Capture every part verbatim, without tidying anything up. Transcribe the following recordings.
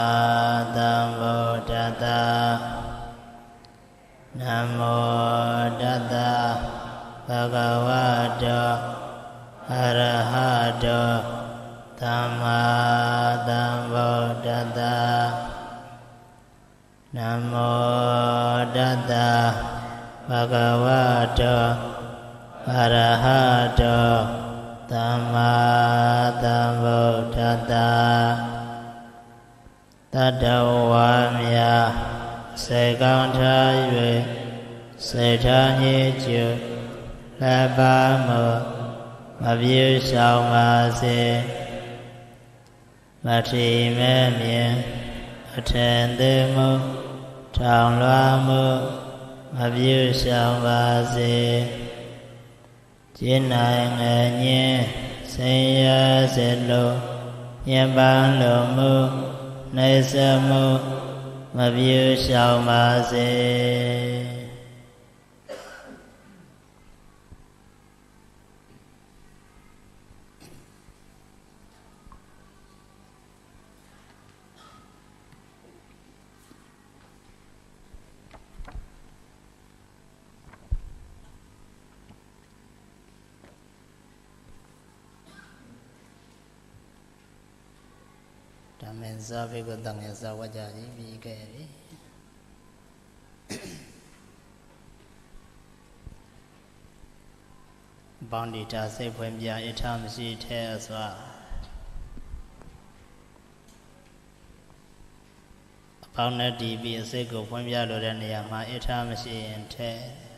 ธัมโมตัสสะนะโมตัสสะภะคะวะโตอะระหะโตสัมมาสัมพุทธัสสะนะโมตัสสะภะคะวะโตอะระหะโตสัมมาสัมพุทธัสสะတတဝါမြာစေကောင်းထား၍စေထားညစ်ကျွလက်ပါမှုမပြေဆောင်ပါစေမထီမဲ့မြင်အထင်သေးမှုထောင်လွှားမှုမပြေဆောင်ပါစေကျင့်နိုင်ငယ်ညင်းဆင်းရဲစေလို့ညင်ပန်းလို့မှုနေစမှုမပြေဆောင်ပါစေဓမ္မဇာဘေကတံယဇဝကြကြီးပြီးခဲ့ပြီဘောင်းဒီတာစိတ်ဖွင့်ပြအထမရှိထဲအစွာအပေါင်းနဲ့တည်ပြီးအစိတ်ကိုဖွင့်ပြလိုတဲ့နေရာမှာအထမရှိရင်ထဲ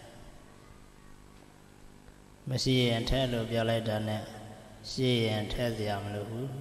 မရှိရင်ထဲလို့ပြောလိုက်တာနဲ့ရှိရင်ထဲစရာမလိုဘူး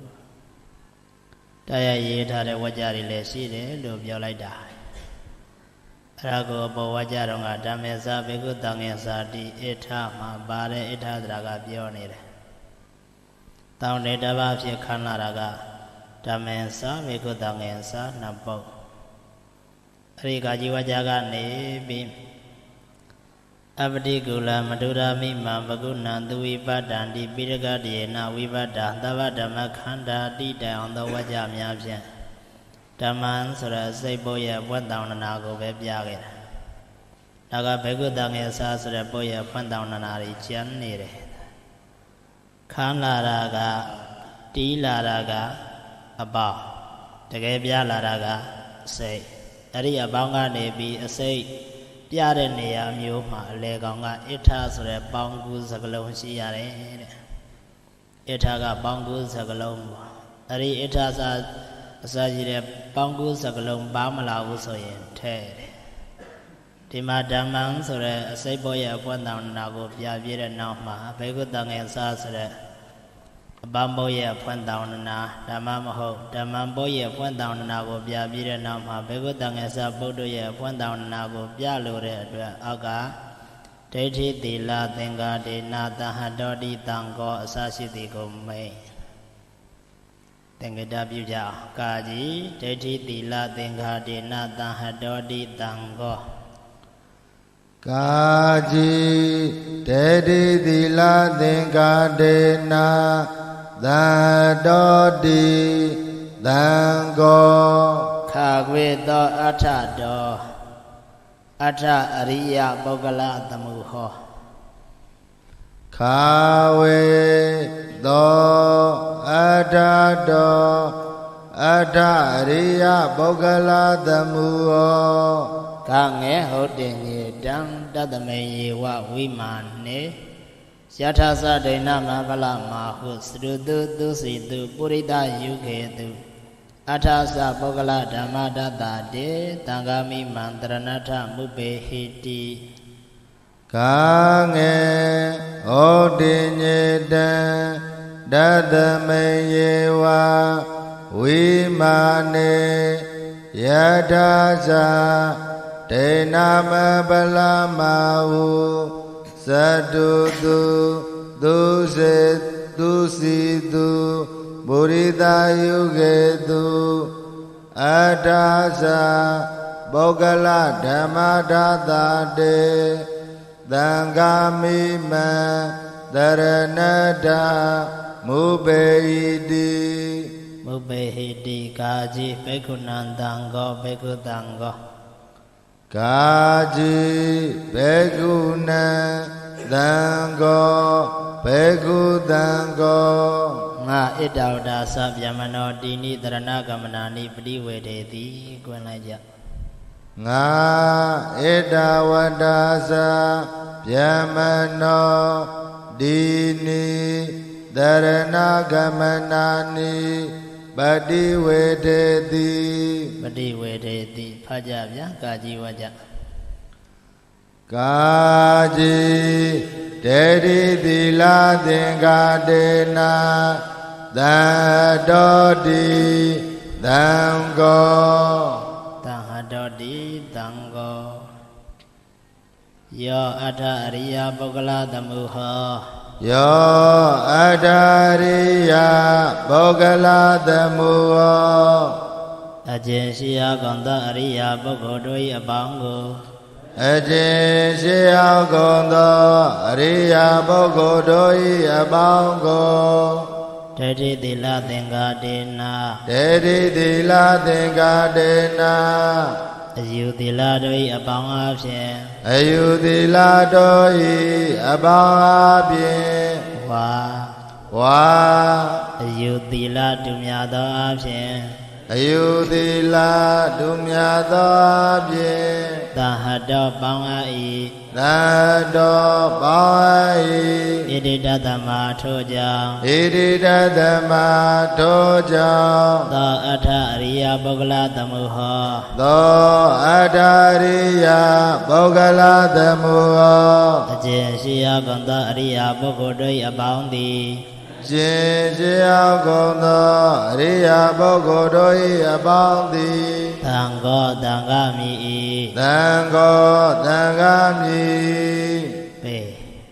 တရားရေးထားတဲ့ဝါကြတွေလည်းရှိတယ်လို့ပြောလိုက်တာအဲ့ဒါကိုအပေါ်ဝါကြတော့ကဓမ္မေသာဘေကုတံငယ်စာတိဣထမှာပါတဲ့ဣထသရာကပြောနေတယ်တောင်းတတပါဖြစ်ခန္ဓာတာကဓမ္မေသာဘေကုတံငယ်စာနှစ်ပုဒ်အဲ့ဒီကကြီးဝါကြကနေပြီးအပတိကုလမတုရာမိမဘဂုဏံသူဝိပတ္တံတိပိရကတယေနဝိပတ္တသဗ္ဗဓမ္မခန္ဓာတိတံအောင်သောဝါကြများဖြင့်ဓမ္မံဆိုရစိတ်ပုတ်ရဲ့ပွင့်တောင်းနာကိုပဲပြခဲ့တာဒါကဘေကုတံငယ်စာဆိုတဲ့ပုတ်ရဲ့ပွင့်တောင်းနာတွေကျန်နေတယ်ခန္ဓာရာကတီးလာတာကအပေါင်းတကယ်ပြလာတာကအစိတ်အဲ့ဒီအပေါင်းကနေပြီးအစိတ်ပြတဲ့နေရာမျိုးမှာအလေကောင်ကဣထဆိုတဲ့ပေါင်းကူးစကလုံးရှိရတယ်တဲ့ဣထကပေါင်းကူးစကလုံးပေါ့အဲ့ဒီဣထစာအစာကြီးတဲ့ပေါင်းကူးစကလုံးပါမလာဘူးဆိုရင်ထဲတယ်ဒီမှာဓမ္မံဆိုတဲ့အစိတ်ပေါ်ရဲ့အပွင့်တောင်နာကိုပြပြတဲ့နောက်မှာဘေကုတံငယ်စာဆိုတဲ့အပန်းပေါ်ရဲ့အပွင့်တောင်နာဓမ္မမဟုတ်ဓမ္မံပေါ်ရဲ့အပွင့်တောင်နာကိုပြပြတဲ့နောက်မှာဘေကုတံငယ်စာပုဒ်တို့ရဲ့အပွင့်တောင်နာကိုပြလို့တဲ့အတွက်အောက်ကဒိဋ္ဌိသီလသင်္ကာဒေနာတဟတောတိတံကောအစရှိသည်ကိုမိတ်သင်္ကေတပြုကြအောင်ကာကြီးဒိဋ္ဌိသီလသင်္ကာဒေနာတဟတောတိတံကောကာကြီးဒေတိသီလသင်္ကာဒေနာသတောတိသံကောခာခွေသောအထတောအထအရိယပုဂ္ဂလသမှုဟောခာဝေသောအထတောအထအရိယပုဂ္ဂလသမှုဟောကငဲဟုတ်တင်ညေတံတတမေယေဝဝိမာနေယထာသဒိဏမဗလမဟုသရုတုသူစီတုပုရိသယုခေတုအထာသပုဂ္ဂလဓမ္မတတတေတံဂာမိမန္တရဏထမုပေဟိတိကာငေဩတိညေတံတတမေယေဝဝိမာနေယထာသဒိဏမဗလမဟုသတုတုသူစေသူစီတုပုရိသယုကေတုအထာသပုဂ္ဂလဓမ္မဒသတေသံဃာမိမံသရဏတမုပေဣတိမုပေဟိတိကာကြီးဘေကုဏံတံကောဘေကုတံကောကာကြီးဘေကုဏံတံကောဘေကုတံကောငါဣတဝဒသဗျမနောတိနိတရဏကမနာနိပတိဝေတေတိကွန်းလိုက်ကြငါဣတဝဒသဗျမနောတိနိတရဏကမနာနိပတိဝေတေတိပတိဝေတေတိဖတ်ကြဗျာကာကြီးဝါကြကာကြီးတေတိသီလသင်္ကာတေနာသံတောတိသံကောသံဟတောတိသံကောယောအထအရိယပုဂ္ဂလသမှုဟောယောအတ္တရိယပုဂ္ဂလသမှုဟောအကျင့်ရှိရာကောင်းသောအရိယပုဂ္ဂိုလ်တို့၏အပေါင်းကိုအကျင့်ရှိရာကောင်းသောအရိယပုဂ္ဂိုလ်တို့၏အပေါင်းကိုတေတိသီလသင်္ကာတေနာတေတိသီလသင်္ကာတေနာအယူသီလတို့၏အပေါင်းအဖြင့်အယူသီလတို့၏အပေါင်းအဖြင့်ဝါဝါအယူသီလတူများသောအဖြင့်အယူသီလတူများသောအဖြင့်သဟတောပေါင်းအ၏သတောပေါင်းအ၏ဣတိတတမထိုကြောင့်ဣတိတတမထိုကြောင့်သောအထအရိယပုဂ္ဂလသမှုဟောသောအထအရိယပုဂ္ဂလသမှုဟောအကျင့်ရှိရာကောင်းသောအရိယပုဂ္ဂိုလ်တို့၏အပေါင်းသည်ရှင်ရှိရာကောင်းသောအရိယပုဂ္ဂိုလ်တို့၏အပေါင်းသည်သံဃောသံဃာမိ၏သံဃောသံဃာမိပေ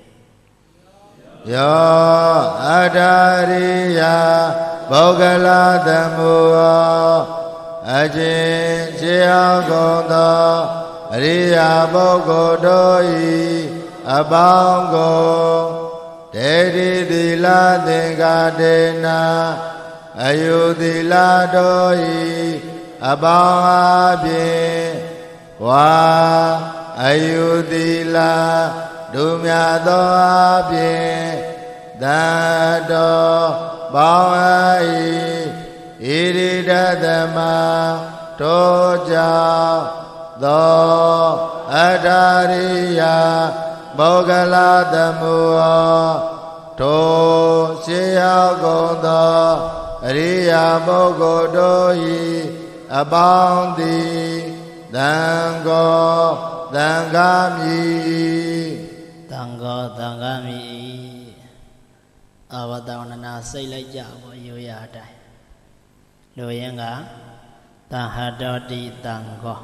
ယောအတ္တရိယပုဂ္ဂလသမှုဟောအကျင့်ရှိရာကောင်းသောအရိယပုဂ္ဂိုလ်တို့၏အပေါင်းကိုတေတိသီလသင်္ကာတေနာအယုသီလတို့၏အပေါင်းအဖြင့်ဝါအယုသီလဒုမြတ်သောအဖြင့်သံတော်ပေါင်း၏ဣရိဒသမထိုကြောင့်သောအတ္တရိယပုဂ္ဂလသမှုဟောထိုရှိရောက်ကုန်သောအရိယာပုဂ္ဂိုလ်တို့၏အပေါင်းသည်သံဃောသံဃာမိသံဃောသံဃာမိအဝတဝန္ဒနာစိတ်လိုက်ကြဖို့ရိုးရအတိုင်းလူရင်းကသံဟတောတိသံဃော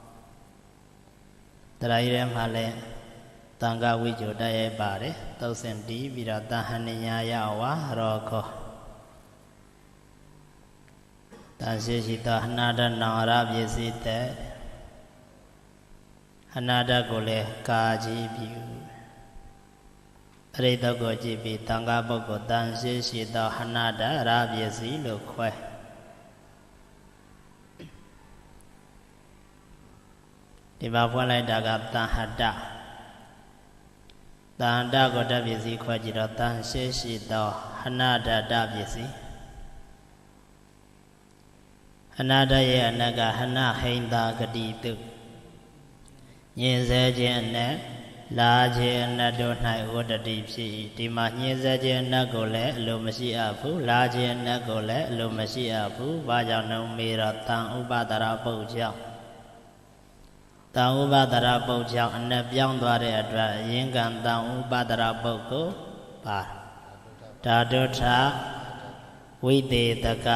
တရားရင်းမှာလည်းသံဃာဝိဇ္ဇုတိုက်ရိုက်ပါတယ်သုတ်စင်တီးပြီးတော့သဟဏိညာယဝါရောခောတန်ရှိရှိသောအနာတနောင်ရပစ္စည်းတဲ့အနာတကိုလည်းကာကြီးပြုအရိတကိုကြည့်ပြီးသံဃာပုဂ္ဂိုလ်တန်ရှိရှိသောအနာတရပစ္စည်းလို့ခွဲဒီမှာဖွင့်လိုက်တာကသံဟတတန်တကိုတပစ္စည်းခွဲကြည့်တော့တန်ရှိရှိသောအနာတတပစ္စည်းအနာတရဲ့အနကဟနဟိန္တာဂတိတုညင်စေခြင်းနဲ့လာခြင်းအနတ်တို့၌ဝတ္တတိဖြစ်၏ဒီမှာညင်စေခြင်းအနတ်ကိုလည်းအလိုမရှိအပ်ဘူးလာခြင်းအနတ်ကိုလည်းအလိုမရှိအပ်ဘူးဘာကြောင့်လဲမေတော့တန်ဥပဒရာပုတ်ကြောင့်တန်ဥပဒရာပုတ်ကြောင့်အနတ်ပြောင်းသွားတဲ့အတွက်အရင်ကံတန်ဥပဒရာပုတ်ကိုပါဓာတုထဝိသေတက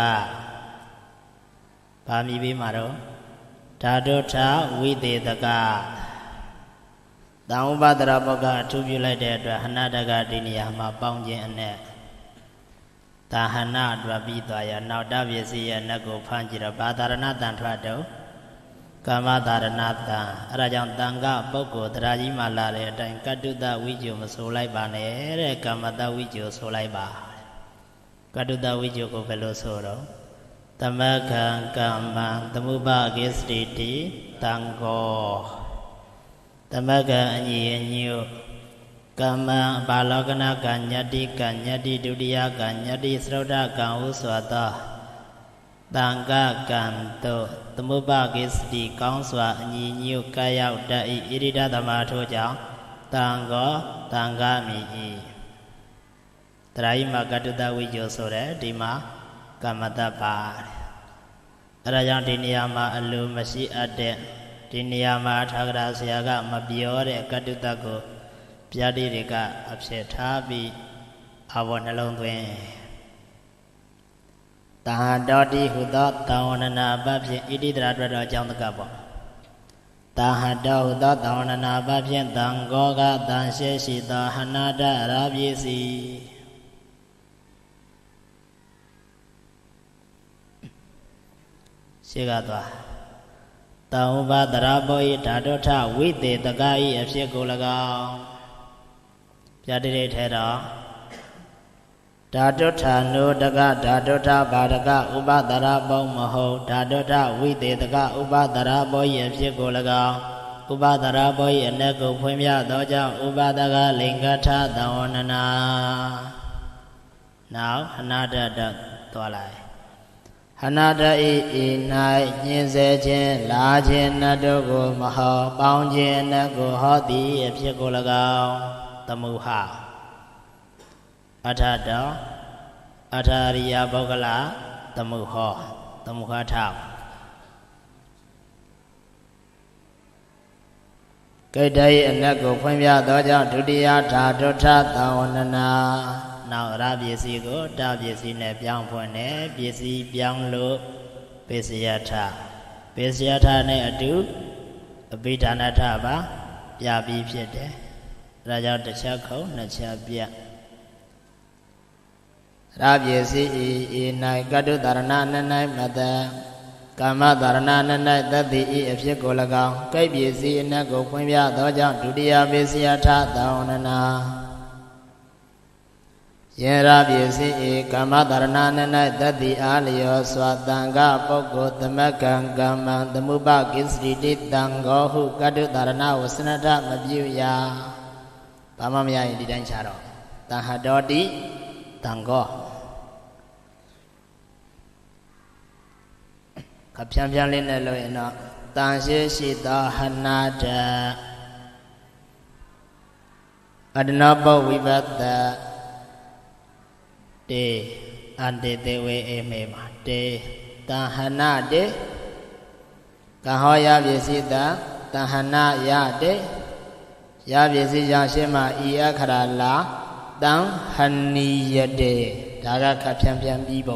ဗာမိပေးမှာတော့ဓာတုထဝိသေတကတံဥပဒရာပုတ်ကအထူးပြုလိုက်တဲ့အတွက်ဟနတကဒီနေရာမှာပေါင်းခြင်းအနဲ့တာဟနအတွက်ပြီးသွားရနောက်တပစ္စည်းရဲ့နတ်ကိုဖမ်းကြည့်တော့ဘာသာရဏတန်ထွက်တော့ကာမသာရဏတံအဲဒါကြောင့်တန်ခပုဂ္ဂိုလ်တရားကြီးမှလာတဲ့အတိုင်းကတုတဝိဇ္ဇုမဆိုလိုက်ပါနဲ့တဲ့ကာမတဝိဇ္ဇုဆိုလိုက်ပါကတုတဝိဇ္ဇုကိုဘယ်လိုဆိုတော့သမခံကမ္မံသမုပကိစ္စတိတံဃောသမခံအညီအညွတ်ကမ္မံဘာလောကနာကညတ္တိကညတ္တိဒုတိယကညတ္တိသရုဒ္ဓကံဟုဆိုသောတံဃကံတို့သမုပကိစ္စတိကောင်းစွာအညီညွတ်ကရောက်တတ်၏ဣရိဒသမထို့ကြောင့်တံဃောတံဃမိ၏တရာယိမကတုတဝိကျော်ဆိုတဲ့ဒီမှာကမ္မတ္တပါအဲဒါကြောင့်ဒီနေရာမှာအလိုမရှိအပ်တဲ့ဒီနေရာမှာထာဂရဆရာကမပြောတဲ့ကတုတကိုပြာတိတွေကအဖြစ်ထားပြီးအဘောနှလုံးသွင်းတဟတောတိဟုသောတာဝဏနာပဖြင့်ဣတိတရာအတွက်တော့အကြောင်းတကပေါ့တဟတောဟုသောတာဝဏနာပဖြင့်တံဃောကတန်ရှေရှိသောဟနာတရာပြေစီရှိကသွားတံဥပဒရာဘောဤဓာတုထဝိသေတကဤအဖြစ်ကို၎င်းပြတိရိထဲတော့ဓာတုထနုတကဓာတုထဘာတကဥပဒရာဘောမဟုတ်ဓာတုထဝိသေတကဥပဒရာဘောဤအဖြစ်ကို၎င်းဥပဒရာဘောဤအ ਨੇ ကိုဖွင့်ပြသောကြောင့်ဥပဒကလိင်္ဂထသဝနနာနောက်ဟနာတတသွားလိုက်ဟနာတဤဤ၌ညင်စေခြင်းလာခြင်းနတ်တို့ကိုမဟောပေါင်းခြင်းနတ်ကိုဟောသည်အဖြစ်ကို၎င်းသမုဟအထတောအထာရိယပုဂ္ဂလသမုဟောသမုဟထကိတ္တ၏အနက်ကိုဖွင့်ပြသောကြောင့်ဒုတိယဓာတုထသဝနနာနောက်ရပစ္စည်းကိုတပစ္စည်းနဲ့ပြောင်းဖွင့်တယ်ပစ္စည်းပြောင်းလို့ပစ္စယထပစ္စယထနဲ့အတူအဘိဓာနထပါပြပြီးဖြစ်တယ်ဒါကြောင့်တစ်ချက်ခုံနှစ်ချက်ပြရပစ္စည်းဤဤ၌ကတုတရဏအန၌မတကာမတရဏအန၌တတ္တိဤအဖြစ်ကို၎င်းကိပ္ပစ္စည်းအနက်ကိုဖွင့်ပြသောကြောင့်ဒုတိယပစ္စယထသဝနနာယေရပစ္စည်းဤကာမတရဏအန၌တတ္တိအားလျောစွာတံဃပုဂ္ဂိုလ်သမကံကမ္မံသမုပကိစ္စတိတံဃောဟုကတုတရဏဝစနထမပြုရာဘာမှမရရင်ဒီတိုင်းခြားတော့တဟတောတိတံဃောခဖြန်းဖြန်းလေးနဲ့လို့ရင်တော့တန်ရှိရှိသောဟနာတအတ္တနောပုဝိပတ္တတေအန္တေတေဝေအေမေမတေတဟနာတေကဟောယပစ္စည်းတတဟနာယတေယပစ္စည်းကြောင့်ရှင်းမှဤအခရာလာတံဟနိယတေဒါကခဖြန်းဖြန်းပြီးပုံ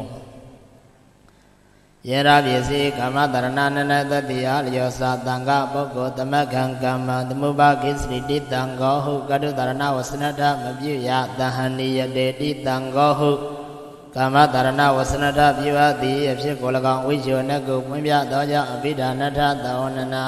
ယေရပစ္စည်းကာမတရဏနနတတိယလျောစာတံဃပုဂ္ဂိုလ်သမကံကမ္မသမုပကိစ္စတိတံဃောဟုကတုတရဏဝစနထမပြုရတဟနိယတေတိတံဃောဟုကာမတရဏဝစနထပြုအပ်သည်အဖြစ်ကို၎င်းဝိဇ္ဇောနကိုဖွင့်ပြသောကြောင့်အဘိဓာနထသဝနနာ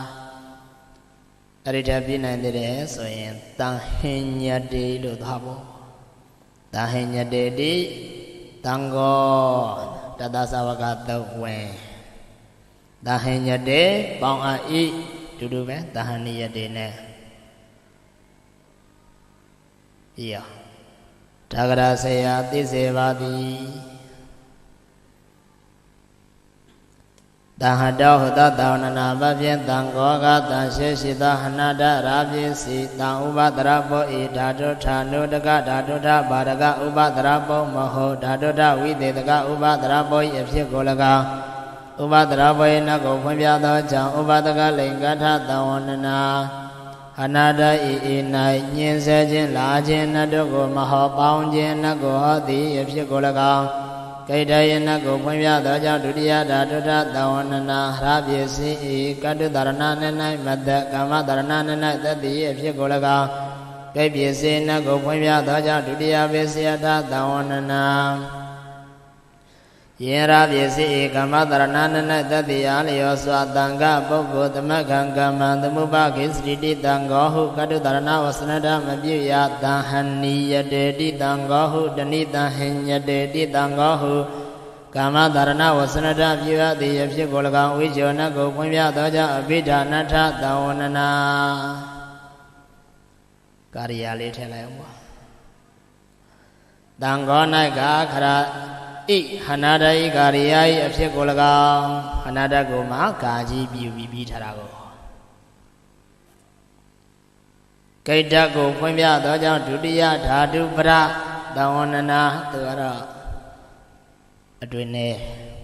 အရိထပြနိုင်တဲ့ဆိုရင်တံဟိညတေလို့သာပေါ့တံဟိညတေတိတံဃောတတသဝကသုတ်ဝင်တဟိညတေပေါင်းအဤတူတူပဲတဟနိယတေနဲ့ပြီးရောဒါဂရဆေယသိစေပါသည်တဟတောဟတသဝနနာပဖြင့်တံဃောကတံရှိရှိသောဟနတရာပစ္စည်းတံဥပဒရဘောဤဓာတုထာနုတကဓာတုထဘာရကဥပဒရဘောမဟုတ်ဓာတုထဝိသေတကဥပဒရဘောဤအဖြစ်ကို၎င်းဥပဒရဘောဤနတ်ကိုဖွင့်ပြသောကြောင့်ဥပဒကလိင်္ဂထသဝနနာဟနာတဤဤ၌ညင်ဆဲခြင်းလာခြင်းနတ်တို့ကိုမဟောပေါင်းခြင်းနတ်ကိုဟောသည်အဖြစ်ကို၎င်းကိတ္တယနကိုဖွင့်ပြသောကြောင့်ဒုတိယဓာတုထသဝနနာရပစ္စည်းဤကတုတရဏန၌မတကာမတရဏန၌တတိအဖြစ်ကို၎င်းကိပ္ပစ္စည်းနကိုဖွင့်ပြသောကြောင့်ဒုတိယပစ္စယထသဝနနာယေရပစ္စည်းဤကာမတရဏန၌တတိအားလျောစွာတံဃပုဂ္ဂိုလ်သမကံကမ္မံသမုပကိစ္စတိတံဃောဟုကတုတရဏဝစနထမပြုရတံဟနိယတေတိတံဃောဟုတဏိတံဟိညတေတိတံဃောဟုကာမသာရဏဝဆနတပြုအပ်သည်အဖြစ်ကို၎င်းဝိဇောနကိုဖွင့်ပြသောကြောင့်အဘိဓာနထသဝနနာကာရိယာလေးထည့်လိုက်အောင်ပါတံဃော၌ကခရာဣဟနာတဤကာရိယာဤအဖြစ်ကို၎င်းဟနာတကိုမှာကာကြီးပြုပြီးပြီးထားတာကိုကိတ္တကိုဖွင့်ပြသောကြောင့်ဒုတိယဓာတုပရသဝနနာသူကတော့အတွင်နေ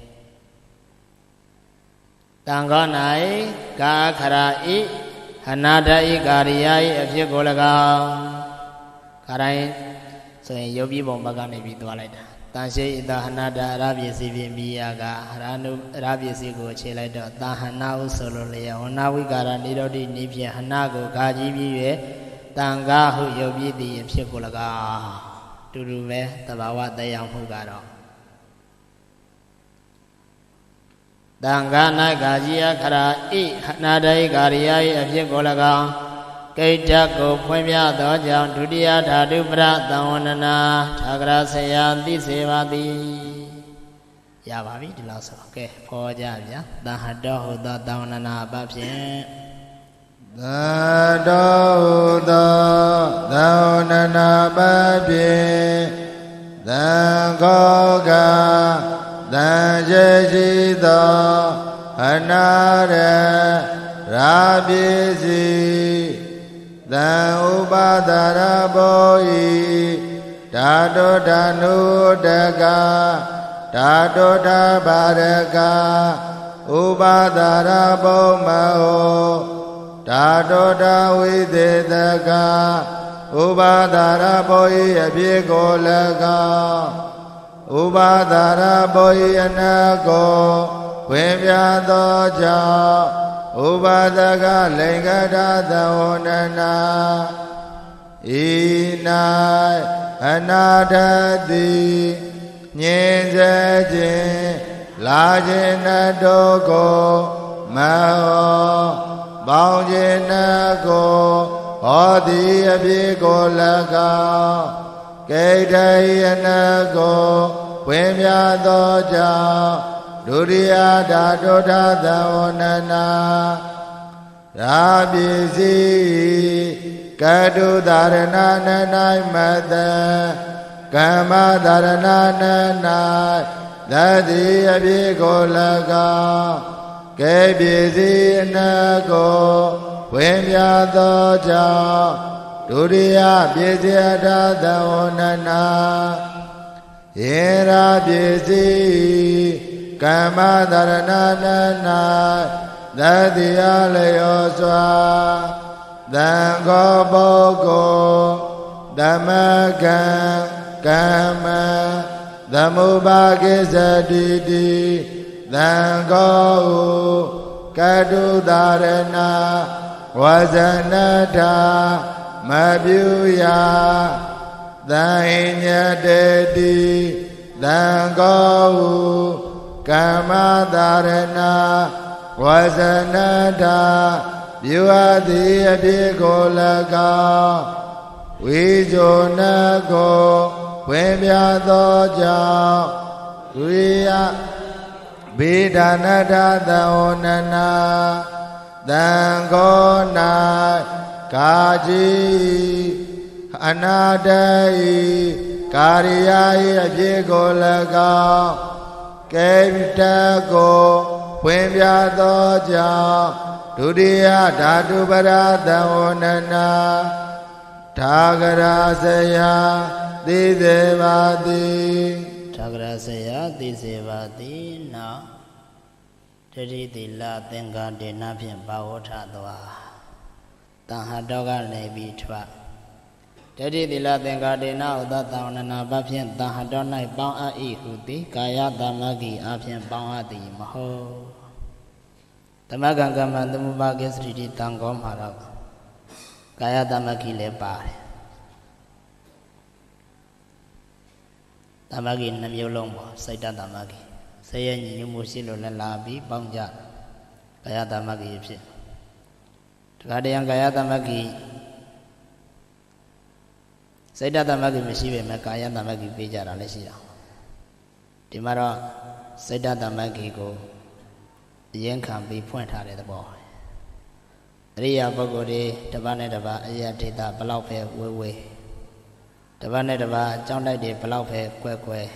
တံဃော၌ကာခရာဤဟနာတဤကာရိယာဤအဖြစ်ကို၎င်းခရိုင်းဆိုရင်ရုပ်ပြီးပုံဘက်ကနေပြီးသွားလိုက်တာတန်ရှိဣတဟနာတအရပစ္စည်းဖြင့်မိယာကဟရနုအရပစ္စည်းကိုခြေလိုက်တော့တာဟနာဟုဆိုလိုလျက်ဝနာဝိကာရနိရောဓိနိဖြင့်ဟနာကိုခါကြီးပြီး၍တန်ဃာဟုရုပ်ပြီးသည်အဖြစ်ကို၎င်းတူတူပဲသဘာဝတရားမှုကတော့တံဃာ၌ကာကြီးယခရာဣဟနာတဤကာရိယာဤအဖြစ်ကို၎င်းကိဋ္ဌကိုဖွင့်ပြသောကြောင့်ဒုတိယဓာတုပရသံဝနနာထာဂရဆရာသိစေပါသည်ရပါပြီဒီလောက်ဆိုကဲခေါ်ကြဗျာသဟတောဟုသောသံဝနနာအပဖြင့်သတောဟုသောသံဝနနာအပဖြင့်သံဃောကသံရှိရှိသောအနာရရာပစ္စည်းသံဥပါဒရဘောဤဓာတုဓာနုတကဓာတုဓာဘာရကဥပါဒရဘောမဟောဓာတုဓာဝိသေတကဥပါဒရဘောဤအဖြစ်ကို၎င်းဥပါဒရဘောဤအနာကိုဝင်ပြသောကြောင့်ဥပါဒကလိင်္ဂဒသဝနနာဤ၌အနာထတိညင်စေခြင်းလာခြင်းနတောကိုမဟောပေါင်းခြင်းနကိုဟောသည်အဖြစ်ကို၎င်းကိဋ္ဌိယနာကိုဝင်ပြသောကြောင့်ဒုတိယဓာတုဓာသဝနနာရာပစ္စည်းကတုသာရဏန၌မတကမ္မသာရဏန၌သတိအဖြစ်ကို၎င်းကေပစ္စည်းအနကိုဝင်ပြသောကြောင့်ဒုတိယပစ္စည်းဓာသဝနနာယေရာပစ္စည်းကမ္မသာရဏန၌သတိအလျောစွာသံဃောပုဂ္ဂိုလ်သမကံကမ္မသမုပါကိစ္စတိတိသံဃောဟုကတုသာရဏဝဇနထာမပြုရာသံညတေတိသံဃောဟုကမ္မသာရဏဝဇနထာပြုအပ်သည်အဖြစ်ကို၎င်းဝိဇောနကိုဝင်ပြသောကြောင့်ဝိယဗေဒနာထသဝနနာသံဃော၌ကာကြီးအနာတဤကာရိယာဤအဖြစ်ကို၎င်းကေတကိုဖွင့်ပြသောကြောင့်ဒုတိယဓာတုပရသဝနနာထာဂရဆရာသိစေပါသည်ထာဂရဆရာသိစေပါသည်နောက်တတိတိလသင်္ဃဒေနဖြင့်ဘာဝထသွားတဟတောကနေပြီးထွက်တတိတိလသင်္ဃဒေနဥဒသဝနနာဘဖြင့်တဟတော၌ပေါင်းအပ်၏ဟုသည်ကာယသမဂ္ဂိအဖြင့်ပေါင်းအပ်သည်မဟုတ်သမဂံကမ္မသမုပါကိစ္စတိတံကောမှာတော့ကာယသမဂ္ဂိလည်းပါတယ်သမဂ္ဂိနှမျိုးလုံးပေါ့စိတ်တသမဂ္ဂိစိတ်ရဲ့ညီညွတ်မှုရှိလို့လည်းလာပြီးပေါင်းကြကာယသမဂ္ဂိဖြစ်တခါတည်းကာယသမဂ္ဂိစိတ်တသမဂ္ဂိမရှိပေမဲ့ကာယသမဂ္ဂိပေးကြတာလည်းရှိတာဒီမှာတော့စိတ်တသမဂ္ဂီကိုအရင်ခံပြီးဖွင့်ထားတဲ့သဘောအရိယာပုဂ္ဂိုလ်တွေတစ်ပါးနဲ့တစ်ပါးအရာဒေတာဘလောက်ပဲဝေးဝေးတစ်ပါးနဲ့တစ်ပါးအကြောင်းတိုက်တွေဘလောက်ပဲကွဲကွဲ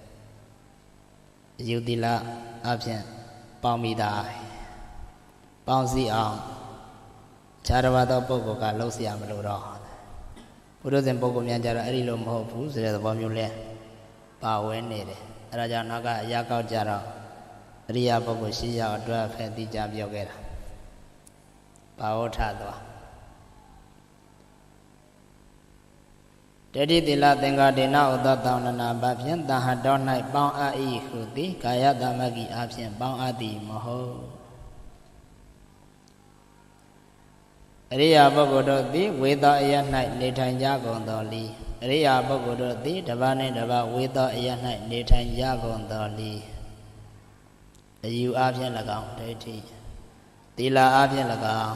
ယူသီလအပြင်ပေါင်းမိတာပေါင်းစည်းအောင်ခြားတစ်ပါးသောပုဂ္ဂိုလ်ကလှုပ်ရှားမလို့တော့ဘုရားရှင်ပုဂ္ဂိုလ်များကြတော့အဲ့ဒီလိုမဟုတ်ဘူးဆိုတဲ့သဘောမျိုးလဲပါဝင်နေတယ်အဲဒါကြောင့်နောက်ကအရာကောက်ကြတော့အရိယာပုဂ္ဂိုလ်ရှိရအတွက်ဖက်တိကြပြောခဲ့တာဘာဝထသွားတတိတိလသင်္ဃဒေနဥဒ္ဒတောင်းနာဘဖြင့်တဟတော်၌ပေါင်းအပ်၏ဟုသည်ကာယသမဂ္ဂီအဖြင့်ပေါင်းအပ်သည်မဟုတ်အရိယာပုဂ္ဂိုလ်တို့သည်ဝေသောအရ၌နေထိုင်ကြကုန်တော်လီအရိယာပုဂ္ဂိုလ်တို့သည်တစ်ပါးနှင့်တစ်ပါးဝေသောအရ၌နေထိုင်ကြကုန်တော်လီအယူအဖြင့်၎င်းဒိဋ္ဌိသီလအဖြင့်၎င်း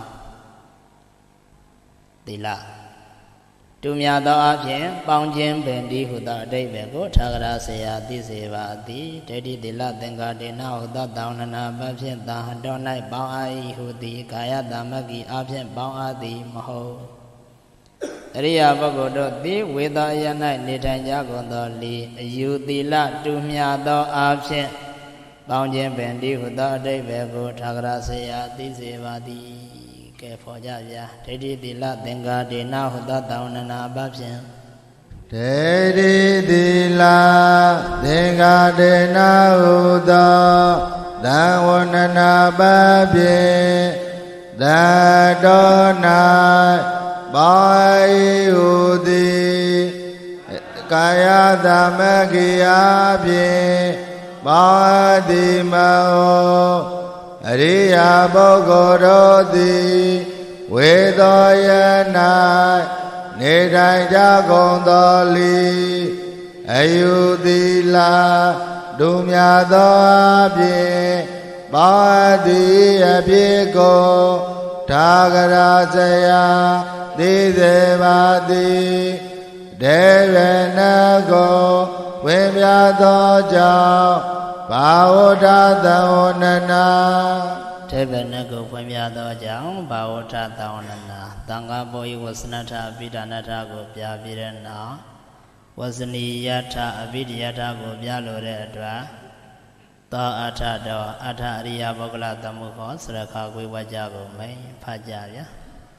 သီလတူမြတ်သောအဖြင့်ပေါင်းခြင်းပင်ဒီဟုသောအတိတ်ပဲကိုထာဂရဆေယသိစေပါသည်ဒိဋ္ဌိသီလသင်္ဃဒေနဟုသောတောင်းနာဘဖြင့်သာဟတော်၌ပေါင်းအား၏ဟုသည်ကာယသမဂ္ဂီအဖြင့်ပေါင်းအားသည်မဟုတ်အရိယာပုဂ္ဂိုလ်တို့သည်ဝေသောအရ၌နေထိုင်ကြကုန်သောလီအယူသီလတူမြတ်သောအဖြင့်ပေါင်းခြင်းပင်ဒီဟုသောအတိတ်ပဲကိုထာဂရဆေယသိစေပါသည်ကဲဖော်ကြဗျာဒိဋ္ဌိသီလသင်္ဃဒေနဟုသောတောင်းနာဘဖြင့်ဒိဋ္ဌိသီလသင်္ဃဒေနဟုသောသံဝန္ဒနာဘဖြင့်သတော်၌ပေါင်းဟုသည်ကာယသမဂ္ဂီအဖြင့်ပေါင်းသည်မဟုတ်အရိယာပုဂ္ဂိုလ်တို့သည်ဝေသောယ၌နေထိုင်ကြကုန်သောလီအယူသီလဒုမြတ်သောအဖြင့်ပေါင်းသည်အဖြစ်ကိုထာဂရဆေယသိစေပါသည်ဒေဝနကိုဝိမြတ်သောကြောင့်ဘာဝထသံဝန္ဒနာဒေဝနကိုဖွင့်ပြသောကြောင့်ဘာဝထသံဝန္ဒနာသံဃာဘောဤဝဆနထအပိဒါနထကိုပြပြတဲ့နောက်ဝဇနီယထအပိဒယထကိုပြလိုတဲ့အတွက်သောအထတော်အထအရိယပုဂ္ဂလသမုခောစရခခွေဝကြကိုမိန်ဖတ်ကြဗျာ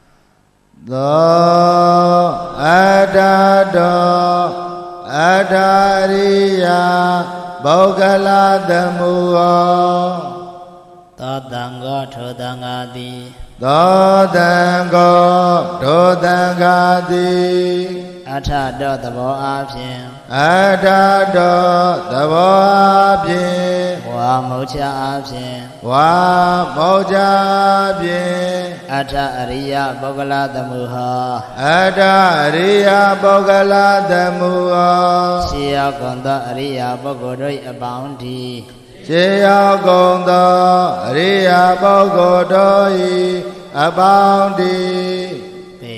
သောအထတော်အထရိယပုဂ္ဂလသမုဟောသောတံကောထိုတံဃာတိသောတံကောထိုတံဃာတိအထတော်သဘောအားဖြင့်အထတော်သဘောအားဖြင့်ဝါမောချအားဖြင့်ဝါမောချအားဖြင့်အထအရိယပုဂ္ဂလသမုဟောအထအရိယပုဂ္ဂလသမုဟောရှေးရောက်ကုန်သောအရိယပုဂ္ဂိုလ်တို့အပေါင်းဒီရှေးရောက်ကုန်သောအရိယပုဂ္ဂိုလ်တို့၏အပေါင်းဒီပေ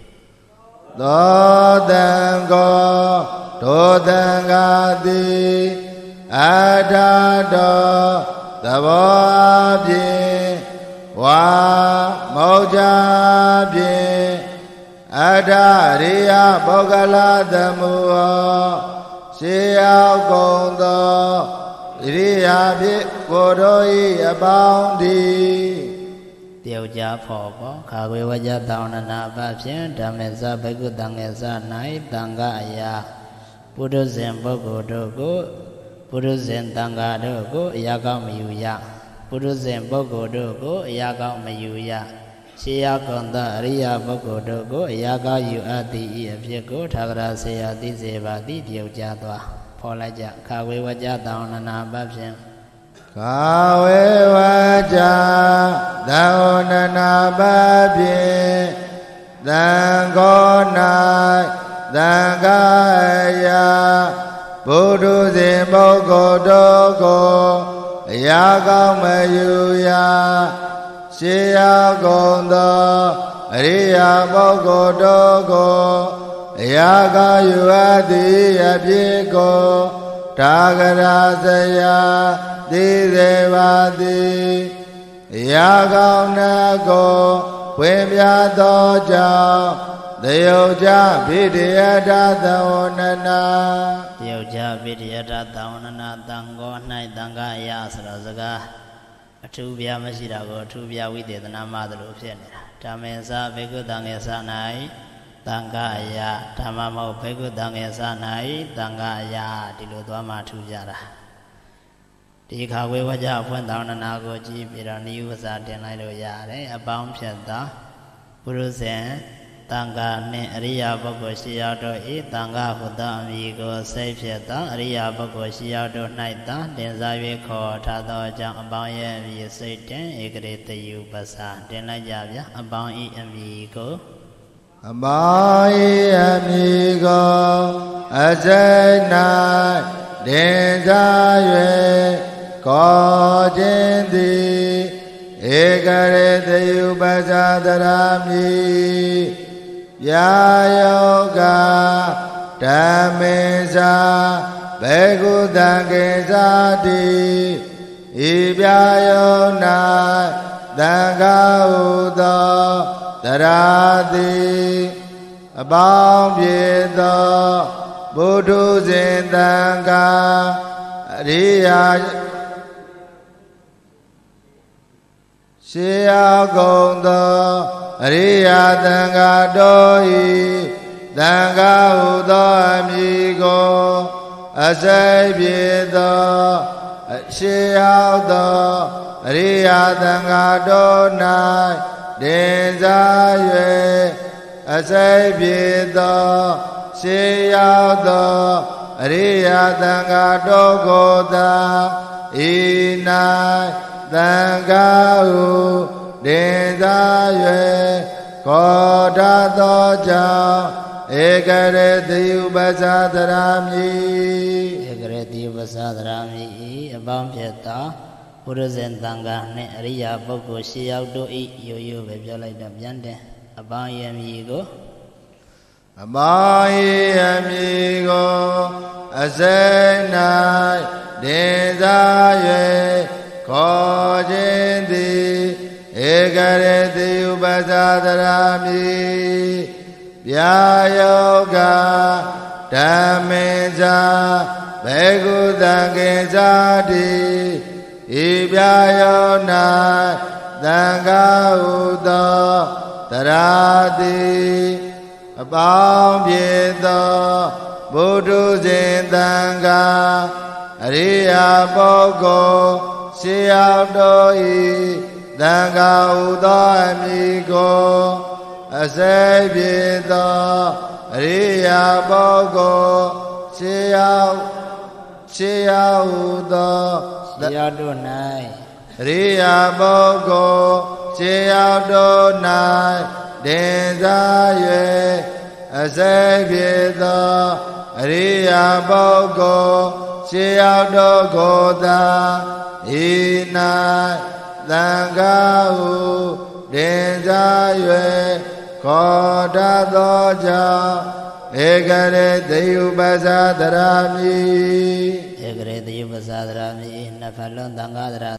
သောတံကောထိုတံဃာတိအထတော်သဘောအားဖြင့်ဝါမောချဖြင့်အထရိယပုဂ္ဂလသမုဟောရှေးရောက်ကုန်သောဣရိယာဖြစ်ကိုယ်တို့၏အပေါင်းဒီတယောက်ကြဖော်ပေါ်ခါခွေဝကြတောင်းနာဘဖြင့်ဓမ္မေဇဘိက္ခုတံငယ်ဇ၌တံဃာအရာပုရုဇဉ်ပုဂ္ဂိုလ်တို့ကိုပုရုဇဉ်တံဃာတို့ကိုအရာကောင်းမယူရပုရုဇဉ်ပုဂ္ဂိုလ်တို့ကိုအရာကောင်းမယူရရှေးရောက်ကုန်သောအရိယာပုဂ္ဂိုလ်တို့ကိုအရာကောင်းယူအပ်သည့်ဤအဖြစ်ကိုထာဂရဆေယသိစေပါသည်တယောက်ကြသွားဖော်လိုက်ကြခါဝေဝကြတောင်းနာဘဖြင့်ခါဝေဝကြတောင်းနာဘဖြင့်သံဃော၌သံဃာယဘုဒ္ဓဇင်ပုဂ္ဂိုလ်တို့ကိုအရာကောင်းမယူရရှေးရောက်ကုန်သောအရိယာပုဂ္ဂိုလ်တို့ကိုအရာကောင်းယူအပ်သည်အဖြစ်ကို Tagarasaya Didevadi Yagaunako Wimyato Jao Deyoja Vidyata Taunana Deyoja Vidyata Taunana Tango Nai Tanga Yasrazaga Atubya Mashirago Atubya Videtana Madru Fianera Tamesa Begu Tangesa Nai Tangaya Tamamo Begu Tangesa Nai Tangaya Diludwama Tujara Dikawe Waja Puantauna Goji Pirani Usa Tenailo Yare Abam Pieta Purusen Tanga Ne Ria Boko Shiado E Tanga Huda Amigo Say Pieta Ria Boko Shiado Naita Denzawe Ko Tado Jang Abaya Vi Satan Egrete Ubasa Denajavia Abang E Amigo Abai Amigo Azena Denzawe Kojindi Egarete Ubasadarami Yayoga Damesa Begudangezadi Ibyayona Dangaudo Daradi Abambyedo Buddhu Zindanga Riya Shia Gondo Riya Danga Doi Danga Udo Amigo Asai Biedo Shia Do Riya Danga Donai Denza Yue Asai Biedo Shia Do Riya Danga Dogoda Inai Tangau Denza Yue Koda Doja Egareti Ubasadarami Egareti Ubasadarami Abam Pieta Purusen Tanga Ne Riya Boko Shiao Do I Yoyo Bebjalaita Biande Abam Yamigo Abam Yamigo Asenai Denza Yue Kojindi Egareti Ubasadarami Vyayoga Dhamesa Begudangezadi Ibyayona Dangaudo Taradi Abambyedo Buddhu Zindanga Ariya Bogo Shia Doi Danga Udo Amigo Asai Biedo Riya Bogo Shia Shia Udo Shia Donai Riya Bogo Shia Donai Denza Yue Asai Biedo Riya Bogo Shia Dogoda Inai Tangau Denza Yue Koda Doja Egarete Ubasadarami Egarete Ubasadarami Nafalon Tangadra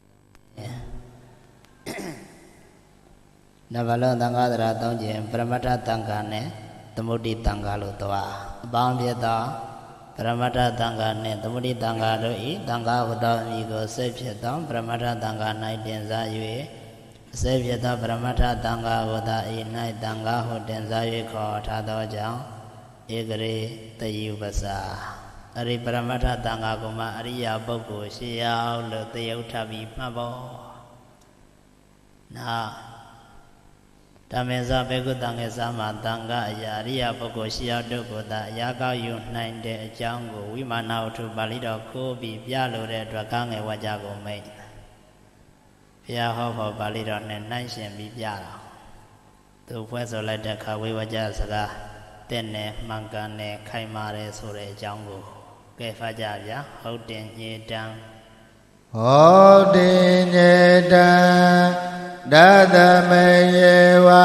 Nafalon Tangadra Tonjin Pramata Tangane Tamudi Tangalo Toa Bambieta Pramata Tangane Tamudi Tangado I Tanga Huda Migo Sepietam Pramata Tangana Denza Yue Sepietam Pramata Tanga Huda I Nai Tanga Hudenza Yue Ko Tado Jang Egare Tayubasa Ari Pramata Tanga Kuma Ariya Bogo Shia Lo Tayutabi Mabo Na Tamesa Begu Tangesa Matanga Ariya Bogo Shia Dogoda Yaga Yun Nine De Jango Wimana to Balido Kobi Bialo de Drakange Wajago Mate Pia Hoho Balido and Nation Bibiala To Pueso Let the Kawi Wajasaga Tene Mangane Kaimare Sore Jango Kefajavia Holding Ye Down Holding Ye Down Dadameyewa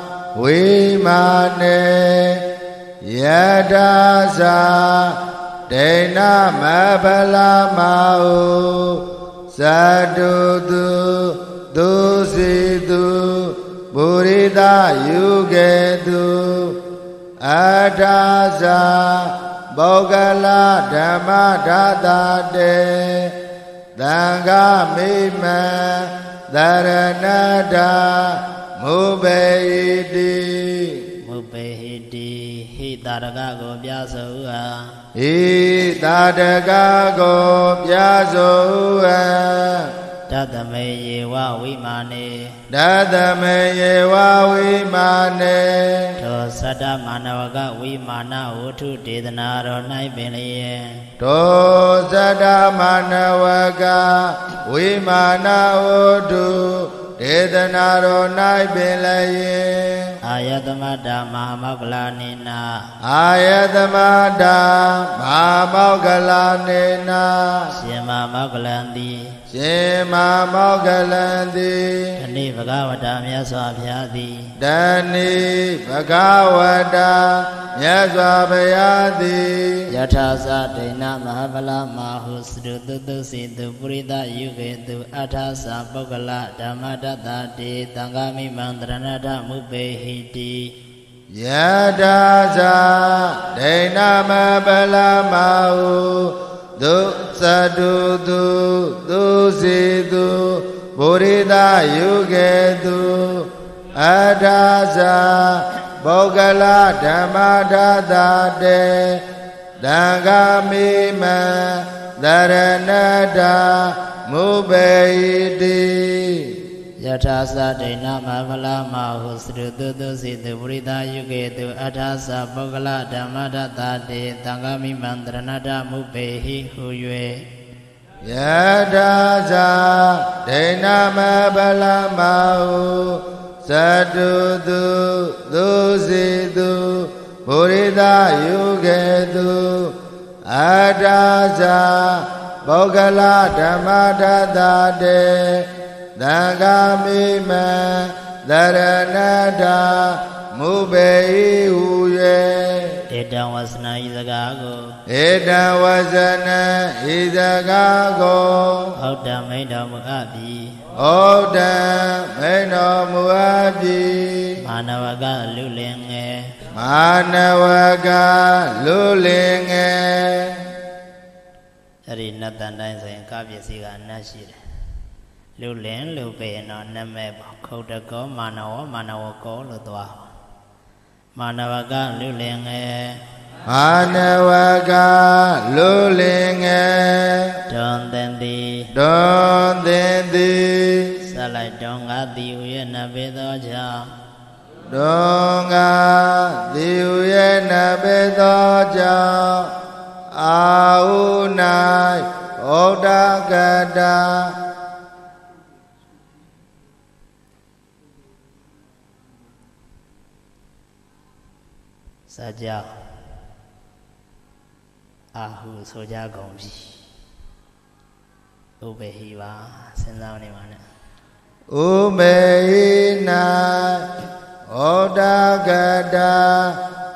Vimane Yadasa Đề na ma ba la ma u sa du tu tu si tu Burita yu ge tu Adha sa Bogala Dhamma Dada de Danga Mima Dharanada Mubehidi Mubehidi Hi Tadaga Go Byasoha Hi Tadaga Go Byasoha Dadame Yewa Vimane Dadame Yewa Vimane To Sada Manavaga Vimana Utu Dedanaro Naibele To Sada Manavaga Vimana Utu Dedanaro Naibele Ayathamada Mahamagalanina Ayathamada Mahamagalanina Shema Magalandi Shema Magalandi Dani Bhagavata Myaswa Bhyadi Dani Bhagavata Myaswa Bhyadi Yathasa Dena Mahabala Mahusru Dudu Siddhu Purita Yugetu Athasa Bhagala Dhammadata De Tangami Mandranata Mubehiti Yadasa Dena Mahabala Mahu Du Sadu Du Du Siddhu Purita Yugetu Athasa Bhagala Dhammadata De Dangami Dharanada Mubehiti Yathasa Dena Mahabala Mahusru Dudu Siddhu Purita Yugetu Athasa Bhagala Dhammadata De Tangami Mandranada Mubehi Huyue Yathasa Dena Mahabala Mahu Sadu Du Du Siddhu Purita Yugetu Athasa Bhagala Dhammadata De Dangami Dharanada Mubehi Huye Edam Vasana Izagago Edam Vasana Izagago Odam Medam Muabi Odam Medam Muabi Manavaga Lulenge Manavaga Lulenge Eri Natan Dine Sayin Kavyasiga Nashire Lulin Lupe no Neme Kodako Manawa Manawako Ludwa Manavaga Lulenge Manavaga Lulenge Don Dendi Don Dendi Salai Donga Diuye Nabedoja Donga Diuye Nabedoja Aunai Odagada Saja Ahu Soja Gombi Ubehiva Senzavani Mana Ubehina Odagada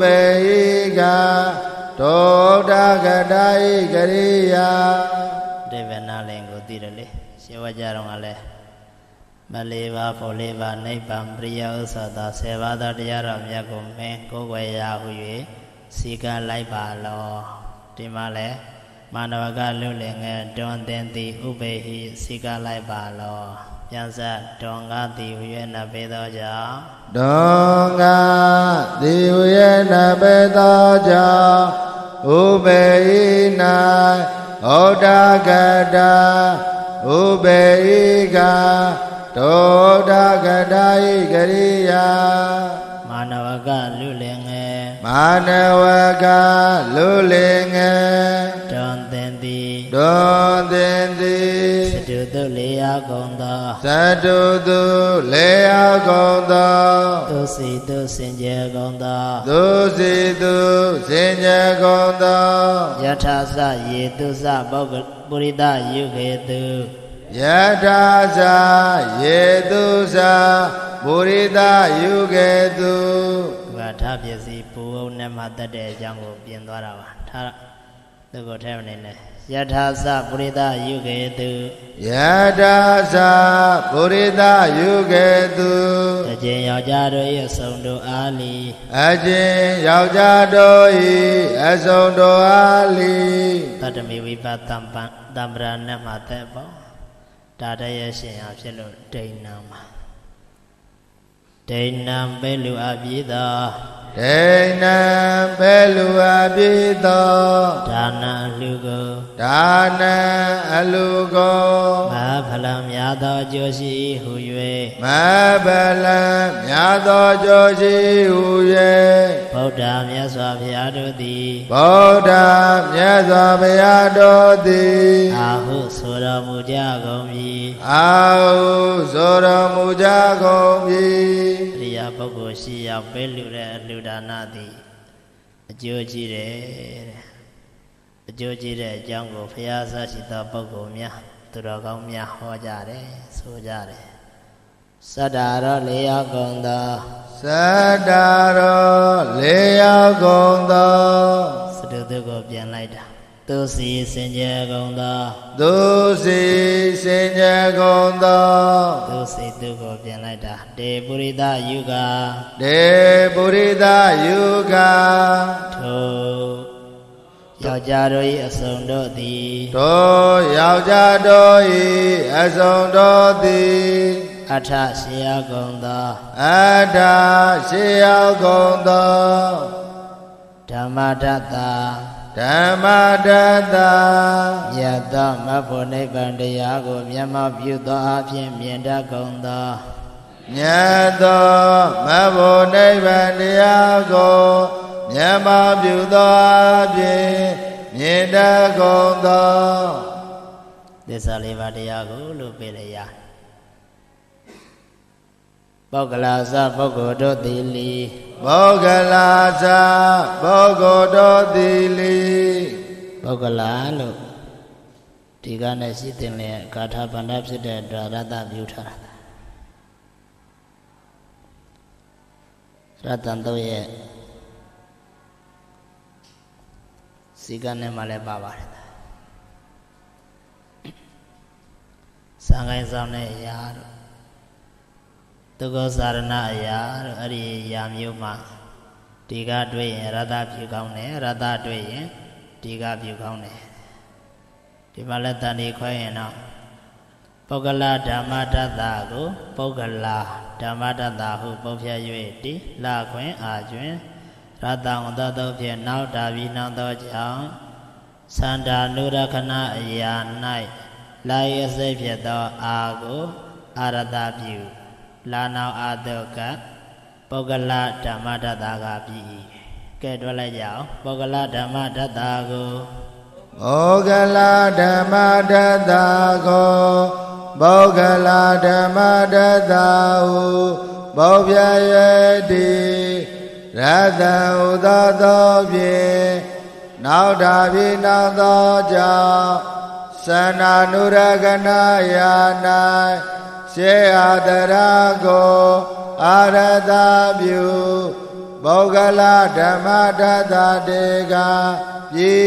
Ubehiga Todagadai Gariya Devana Lengo Tirale Shivajarangale Maleva Poleva Nepam Priya Usada Sevada Diaram Yagume Kogwaya Huye Sika Laibalo Timale Manavaga Luling Don Denti Ubehi Sika Laibalo Yansa Donga Diuyena Bedoja Donga Diuyena Bedoja Ubeina Odagada Ubeiga Todagadai Gariya Manavaga Lulinge Manavaga Lulinge Don Dendi Don Dendi Sadudu Lea Gonda Sadudu Lea Gonda Dosi Du Sinje Gonda Dosi Du Sinje Gonda Yathasa Yedusa Purita Yugetu Yadasa Yedusa Purita Yugetu Vatapyasi Puo Nematade Jango Piendwara သူကိုထဲမနေနဲ့ယထာသပုရိသယုကေတုယထာသပုရိသယုကေတုအကျဉ်ယောက်ျားတို့၏အစုံတို့အားလီအကျဉ်ယောက်ျားတို့၏အစုံတို့အားလီတတမိဝိပတံပံတံပရဏတ်မှာတဲ့ပေါ့ဒါတရဲ့ရှင်အားဖြစ်လို့ဒိဏ္ဏမှာဒိဏ္ဏပဲလူအပ်ပြီးသောဒိဏ္ဏပဲလူအပ်ပြီးသောဒါနလူကိုဒါနအလူကိုမဖလံများသောအကျိုးရှိဟု၍မဖလံများသောအကျိုးရှိဟု၍ဗုဒ္ဓမြတ်စွာဘုရားတို့သည်ဗုဒ္ဓမြတ်စွာဘုရားတို့သည်အာဟုဆိုတော်မူကြကုန်ပြီအာဟုဆိုတော်မူကြကုန်ပြီအရိယာပုဂ္ဂိုလ်ရှိရောက်ပဲလူတဲ့အလူဒါနသည်အကျိုးကြီးတယ်တဲ့အကျိုးကြီးတဲ့အကြောင်းကိုဘုရားဆရှိသောပုဂ္ဂိုလ်များသူတော်ကောင်းများဟောကြတယ်ဆိုကြတယ်စတ္တာရောလေးရောက်ကုန်သောစတ္တာရောလေးရောက်ကုန်သောစတုတုကိုပြန်လိုက်တာသူစီစင်ကြယ်ကုန်သောသူစီစင်ကြယ်ကုန်သောသူစီသူကိုပြန်လိုက်တာတေပုရိသယုဂတေပုရိသယုဂထိုယောက်ျားတို့၏အစုံတို့သည်ထိုယောက်ျားတို့၏အစုံတို့သည်အထရှိရောက်ကုန်သောအထရှိရောက်ကုန်သောဓမ္မတတ္တဓမ္မတတ္တမြတ်သောမဘုနိဗ္ဗာန်တရားကိုမျက်မှောက်ပြုသောအဖြစ်မြင်တတ်ကုန်သောမြတ်သောမဘုနိဗ္ဗာန်တရားကိုမျက်မှောက်ပြုသောအဖြစ်မြင်တတ်ကုန်သောသစ္စာလေးပါးတရားကိုလို့ပြရရပုဂ္ဂလာသပုဂ္ဂိုလ်တို့သည်လီပုဂ္ဂလာသပုဂ္ဂိုလ်တို့သည်လီပုဂ္ဂလာလို့ဒီကနေ့ရှိတဲ့လေဂါထာဗန္ဒဖြစ်တဲ့အတွက်ရတ္တပြုထားတာရတ္တန်တို့ရဲ့စီကနဲ့မှလည်းပါပါတယ်စံကိုင်းဆောင်တဲ့အရာတို့သူကောစာရဏအရာတို့အဲ့ဒီအရာမျိုးမှာဒီကတွေ့ရင်ရတ္တပြုကောင်းတယ်ရတ္တတွေ့ရင်ဒီကပြုကောင်းတယ်ဒီမှာလည်းတန်ဒီခွဲရင်တော့ပုဂ္ဂလဓမ္မတတ္တကိုပုဂ္ဂလဓမ္မတတ္တဟုပုံဖြတ်၍တိလခွင်အာကျွင်ရတ္တဝတ္တတို့ဖြင့်နောက်တာပြီးနောက်သောကြောင့်သန္တာနုရခဏအရာ၌လာရစိတ်ဖြစ်သောအာကိုအာရတပြုလာနောင်အာတုကပုဂ္ဂလဓမ္မတတ္တကပြီကဲတွက်လိုက်ကြအောင်ပုဂ္ဂလဓမ္မတတ္တကိုပုဂ္ဂလဓမ္မတတ္တကိုပုဂ္ဂလဓမ္မတတ္တဟုပုဗ္ဗယတိရတံဥသောသောဖြင့်နောက်တာပြီနောက်သောကြောင့်သန္တာနုရကဏယာ၌ရှေအာတရာကိုအာရတပြုပုဂ္ဂလဓမ္မတတ္တတေကပြီ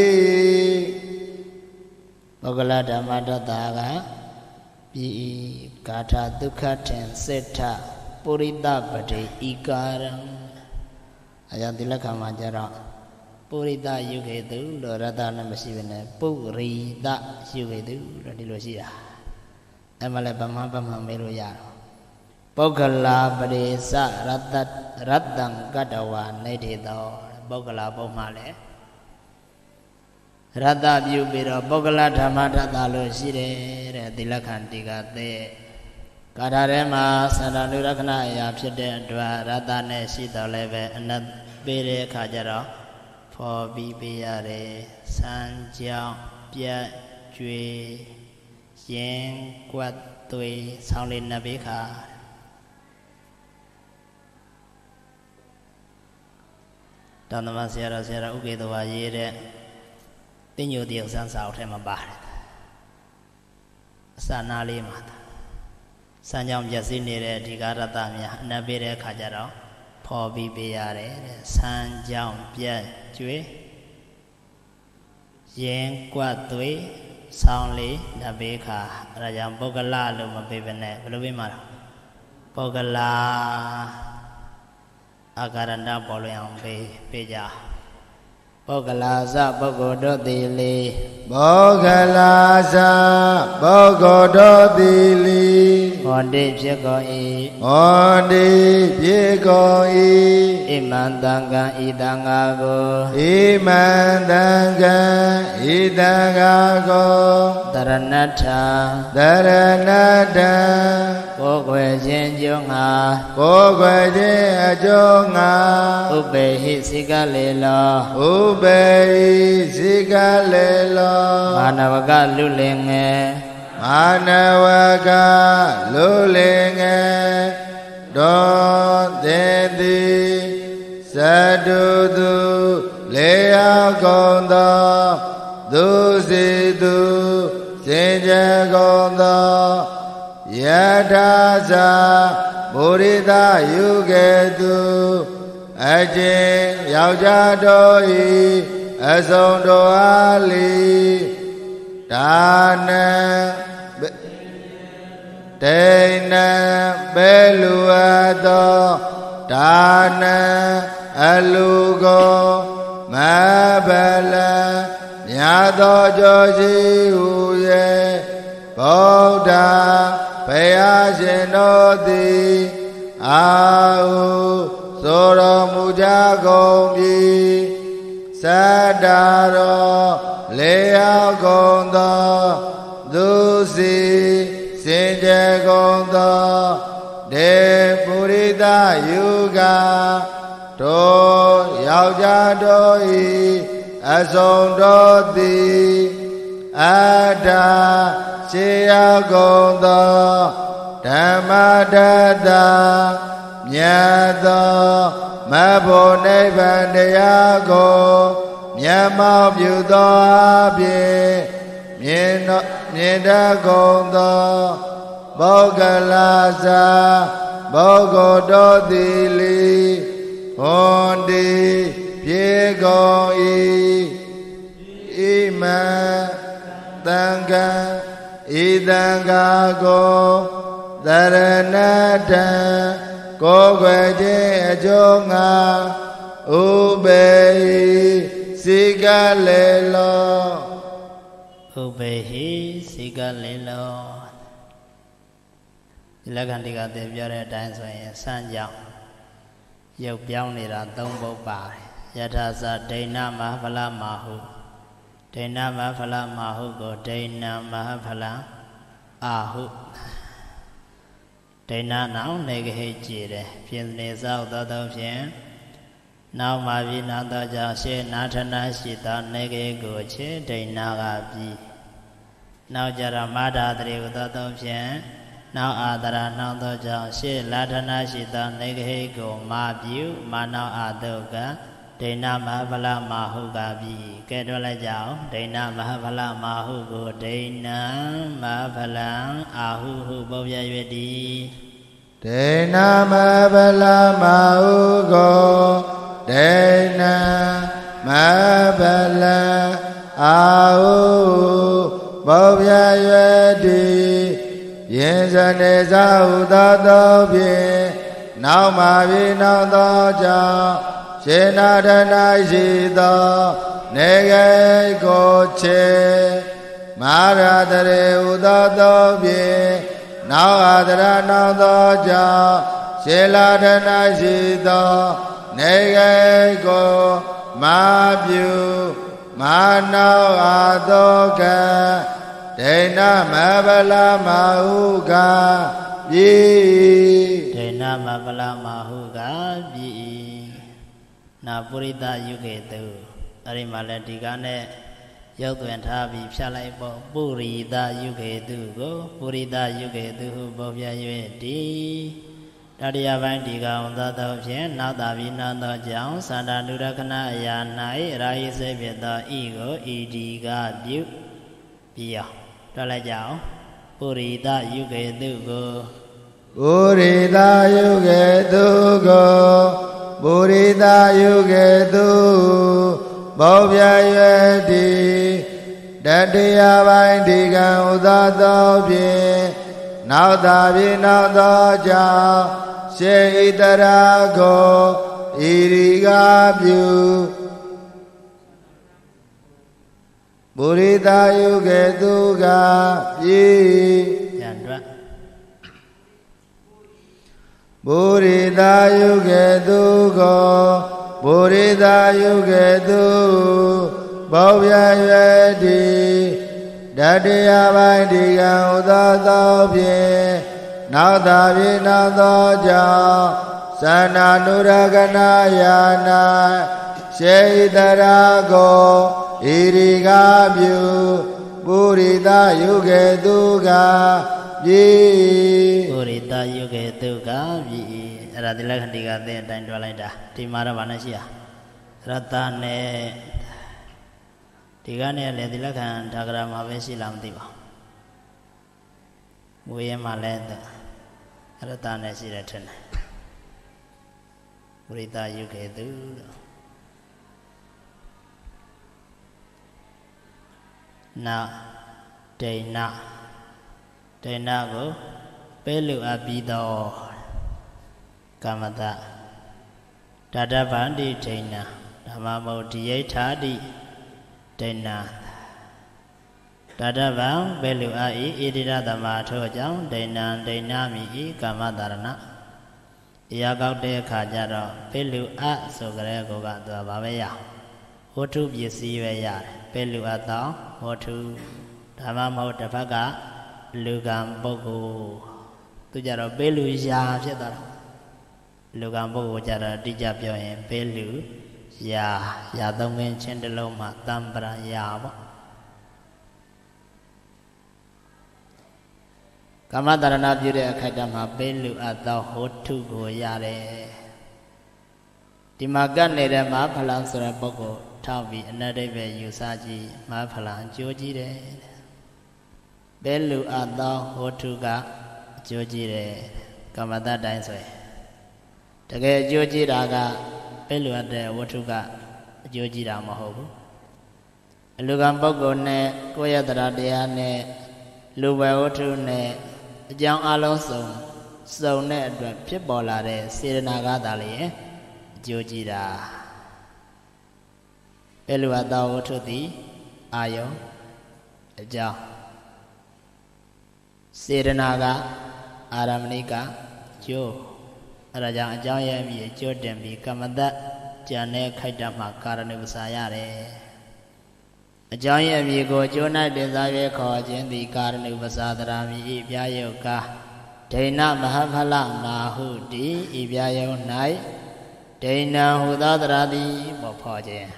ပုဂ္ဂလဓမ္မတတ္တကပြီဂါထာဒုက္ခထင်စေထပုရိသပတိဤကာရံအယံတိလက္ခဏာကြတော့ပုရိသယုခေတုလို့ရတ္တနဲ့မရှိဘဲနဲ့ပုရိသယုခေတုလို့ဒီလိုရှိတာအဲ့မှာလည်းဗမာဗမာမေးလို့ရတော့ပုဂ္ဂလာပရိသရတ္တရတ္တံကတ္တဝါနေတေသောပုဂ္ဂလာပုံမှာလည်းရတ္တပြုပြီးတော့ပုဂ္ဂလဓမ္မတတ္တလို့ရှိတယ်တဲ့တိလက္ခဏတိကတဲ့ကာထာထဲမှာသန္တာနုရခဏအရာဖြစ်တဲ့အတွက်ရတ္တနဲ့ရှိတော်လည်းပဲအနတ်ပေးတဲ့အခါကျတော့ဖော်ပြီးပေးရတယ်စံကြောင်းပြတ်ကျွေရင်ကွက်သွေးဆောင်းလေးနှစ်ပေးခါတောင်းတမဆရာတော်ဆရာတော်ဥကေတဝါရေးတဲ့တင်ညိုတရုပ်စံစာအုပ်ထဲမှာပါတယ်အစနာလေးမှာစံကြောင့်ပြည့်စည်နေတဲ့ဒီကာရတများအနပ်ပေးတဲ့အခါကျတော့ဖော်ပြီးပေးရတယ်တဲ့စံကြောင့်ပြတ်ကျွေး yen quatui soundly the beka Rajam Bogala Lumabivene Bluvimara Bogala Agaranda Poliam Peja Bogalaza Bogodo Dili Bogalaza Bogodo Dili Ondi Pigoi Ondi Pigoi Imandanga Idangago Imandanga Idangago Daranata Daranata Kogwe Jinjunga Kogwe Jinjunga Ubehi Sigalila Ubehi Sigalila Manavaga Lulenge Manavaga Lulenge Don Dendi Sadudu Lea Gonda Dusidu Sinja Gonda Yadaza Burida Yugedu Ajin Yaujadoi Azondo Ali Dana Dana Beluado Dana Alugo Mabala Nyado Joji Uye Boda Payashinodi Au Soro Mujagombi Sadaro Lea Gonda Dusi Sinje Gonda De Purida Yuga To Yaujadoi Azondodi Ada Siya Gonda Dhammadada Nyada Mabo Nibandayago Nyama Byudo Abye Nyenda Gonda Bogalaza Bogodo Dili Hondi Piegoi Ima Tanga Idangago Daranata Kogweje Ajonga Ubehi Sigalelo Ubehi Sigalelo Ilagandiga Devyare Dansway Sanjang Yok Biaunira Dombo Bar Yataza Dana Mahavala Mahu Dana Mahavala Mahu Go Dana Mahavala Ahu Dana now Negahe Jire Pianesa Dado Pian Now Mavina Daja Natana Sita Nege Goche Dana Gabi Now Jaramada Dado Pian Now Adara Nandoja She Latana Sita Nege Go Mabu Mana Adoga Dana Mahavala Mahu Gabi Kedola Jao Dana Mahavala Mahu Go Dana Mahavala Ahu Bobya Yedi Dana Mahavala Mahu Go Dana Mahavala Ahu Bobya Yedi Yenzaneza Udadobi Now Mavi Nandoja Shenadana Shida Nege Goche Maradare Udadobi Now Adara Nandoja Sheladana Shida Nege Go Mabyu Manao Adoga Dana Mahavala Mahuga Bi Dana Mahavala Mahuga Bi Na Purita Yugetu Arimala Digane Yotwen Tabi Psalaibo Purita Yugetu Go Purita Yugetu Bobya Yedi Dadia Vandiga on the Dovien Nada Vinanda Jang Sanda Nurakana Yanai Rai Sevita Ego Idiga Bu Bia Dala Jao Purita Yugetu Go Purita Yugetu Go Purita Yugetu Bobya Yedi တတိယပိုင်းဒီကံဥသောသောဖြင့်နောက်သာဖြင့်နောက်သောကြောင့်ရှေဣတရာကိုဣရိကပြုပုရိသယုကေတုကပြေရန်တွပုရိသယုကေတုကိုပုရိသယုကေတုဘောဗျာရွယ်တိတတိယပိုင်းဒီကံဥသောသောဖြင့်နောက်သာဖြင့်နောက်သောကြောင့်သန္နာနုရကနာယာနာရှေဣတရာကိုဣရိကပြုပုရိသယုကေတုကပြေပုရိသယုကေတုကပြေအဲ့ဒါဒီလက္ခဏိကသင်အတိုင်းတွားလိုက်တာဒီမှာတော့ဗာနဲ့ရှိရရတနဲ့ဒီကနေ့လည်းဒီလက္ခဏာဒါဂရမှာပဲရှိလားမသိပါဘူးဝေးရင်မှလည်းရတနဲ့ရှိတယ်ထင်တယ်ပုရိသယုကေတုနာဒိဏဒိဏကိုပေးလူအပ်ပြီးတော့ကမ္မတတတဗန္တိဒိဏဓမ္မမုဒ္ဓိယထာတိဒိဏတတဗံပေးလူအပ်ဤဣတိရသမထို့ကြောင့်ဒိဏံဒိဏမိဤကမ္မတရဏအရာကောက်တဲ့အခါကျတော့ပေးလူအပ်ဆိုကြတဲ့ကောကသူကဘာပဲရဝတ္ထုပစ္စည်းပဲရတယ်ပေးလူအပ်တော့ဝတ္ထုဓမ္မမဟုတ်တစ်ဖက်ကလူကံပုဂ္ဂိုလ်သူကြတော့ပေးလူရာဖြစ်သွားတာလူကံပုဂ္ဂိုလ်ကြတော့အတိအကျပြောရင်ပေးလူရာရာသုံးခင်းချင်းတစ်လုံးမှာတံပရာရာပေါ့ကမ္မတရဏပြုတဲ့အခိုက်အတန့်မှာပေးလူအပ်သောဝတ္ထုကိုရတယ်ဒီမှာကတ်နေတဲ့မဟာဖလံဆိုတဲ့ပုဂ္ဂိုလ်ထောက်ပြီးအနတ္တိပဲယူဆကြည့်မဟာဖလံအကျိုးကြီးတယ်ပဲလူအပ်သောဝတ္ထုကအကျိုးကြီးတယ်ကမ္မတတိုင်းဆိုရင်တကယ်အကျိုးကြီးတာကပဲလူအပ်တဲ့ဝတ္ထုကအကျိုးကြီးတာမဟုတ်ဘူးအလူကံပုဂ္ဂိုလ်နဲ့ကိုယ့်ရဲ့တရားတရားနဲ့လူပဲဝတ္ထုနဲ့အကြောင်းအလုံးစုံစုံတဲ့အတွက်ဖြစ်ပေါ်လာတဲ့စေတနာကသာလေအကျိုးကြီးတာပဲလူအပ်သောဝတ္ထုသည်အာယုံအကြောင်းစေတနာကအာရမဏိကကျိုးအဲဒါကြောင့်အကြောင်းရဲ့အမြည်အကျိုးတင်ပြီးကမ္မတကြံတဲ့ခိုက်တမှာကာရဏုပစာရတယ်အကြောင်းရဲ့အမြည်ကိုကျိုး၌တင်စား၍ခေါ်ခြင်းသည်ကာရဏုပစာတရာမိဤပြာယုတ်ကဒိဏမဟာဖလမာဟုတိဤပြာယုတ်၌ဒိဏဟူသောတရာသည်ပေါ်ဖော်ခြင်း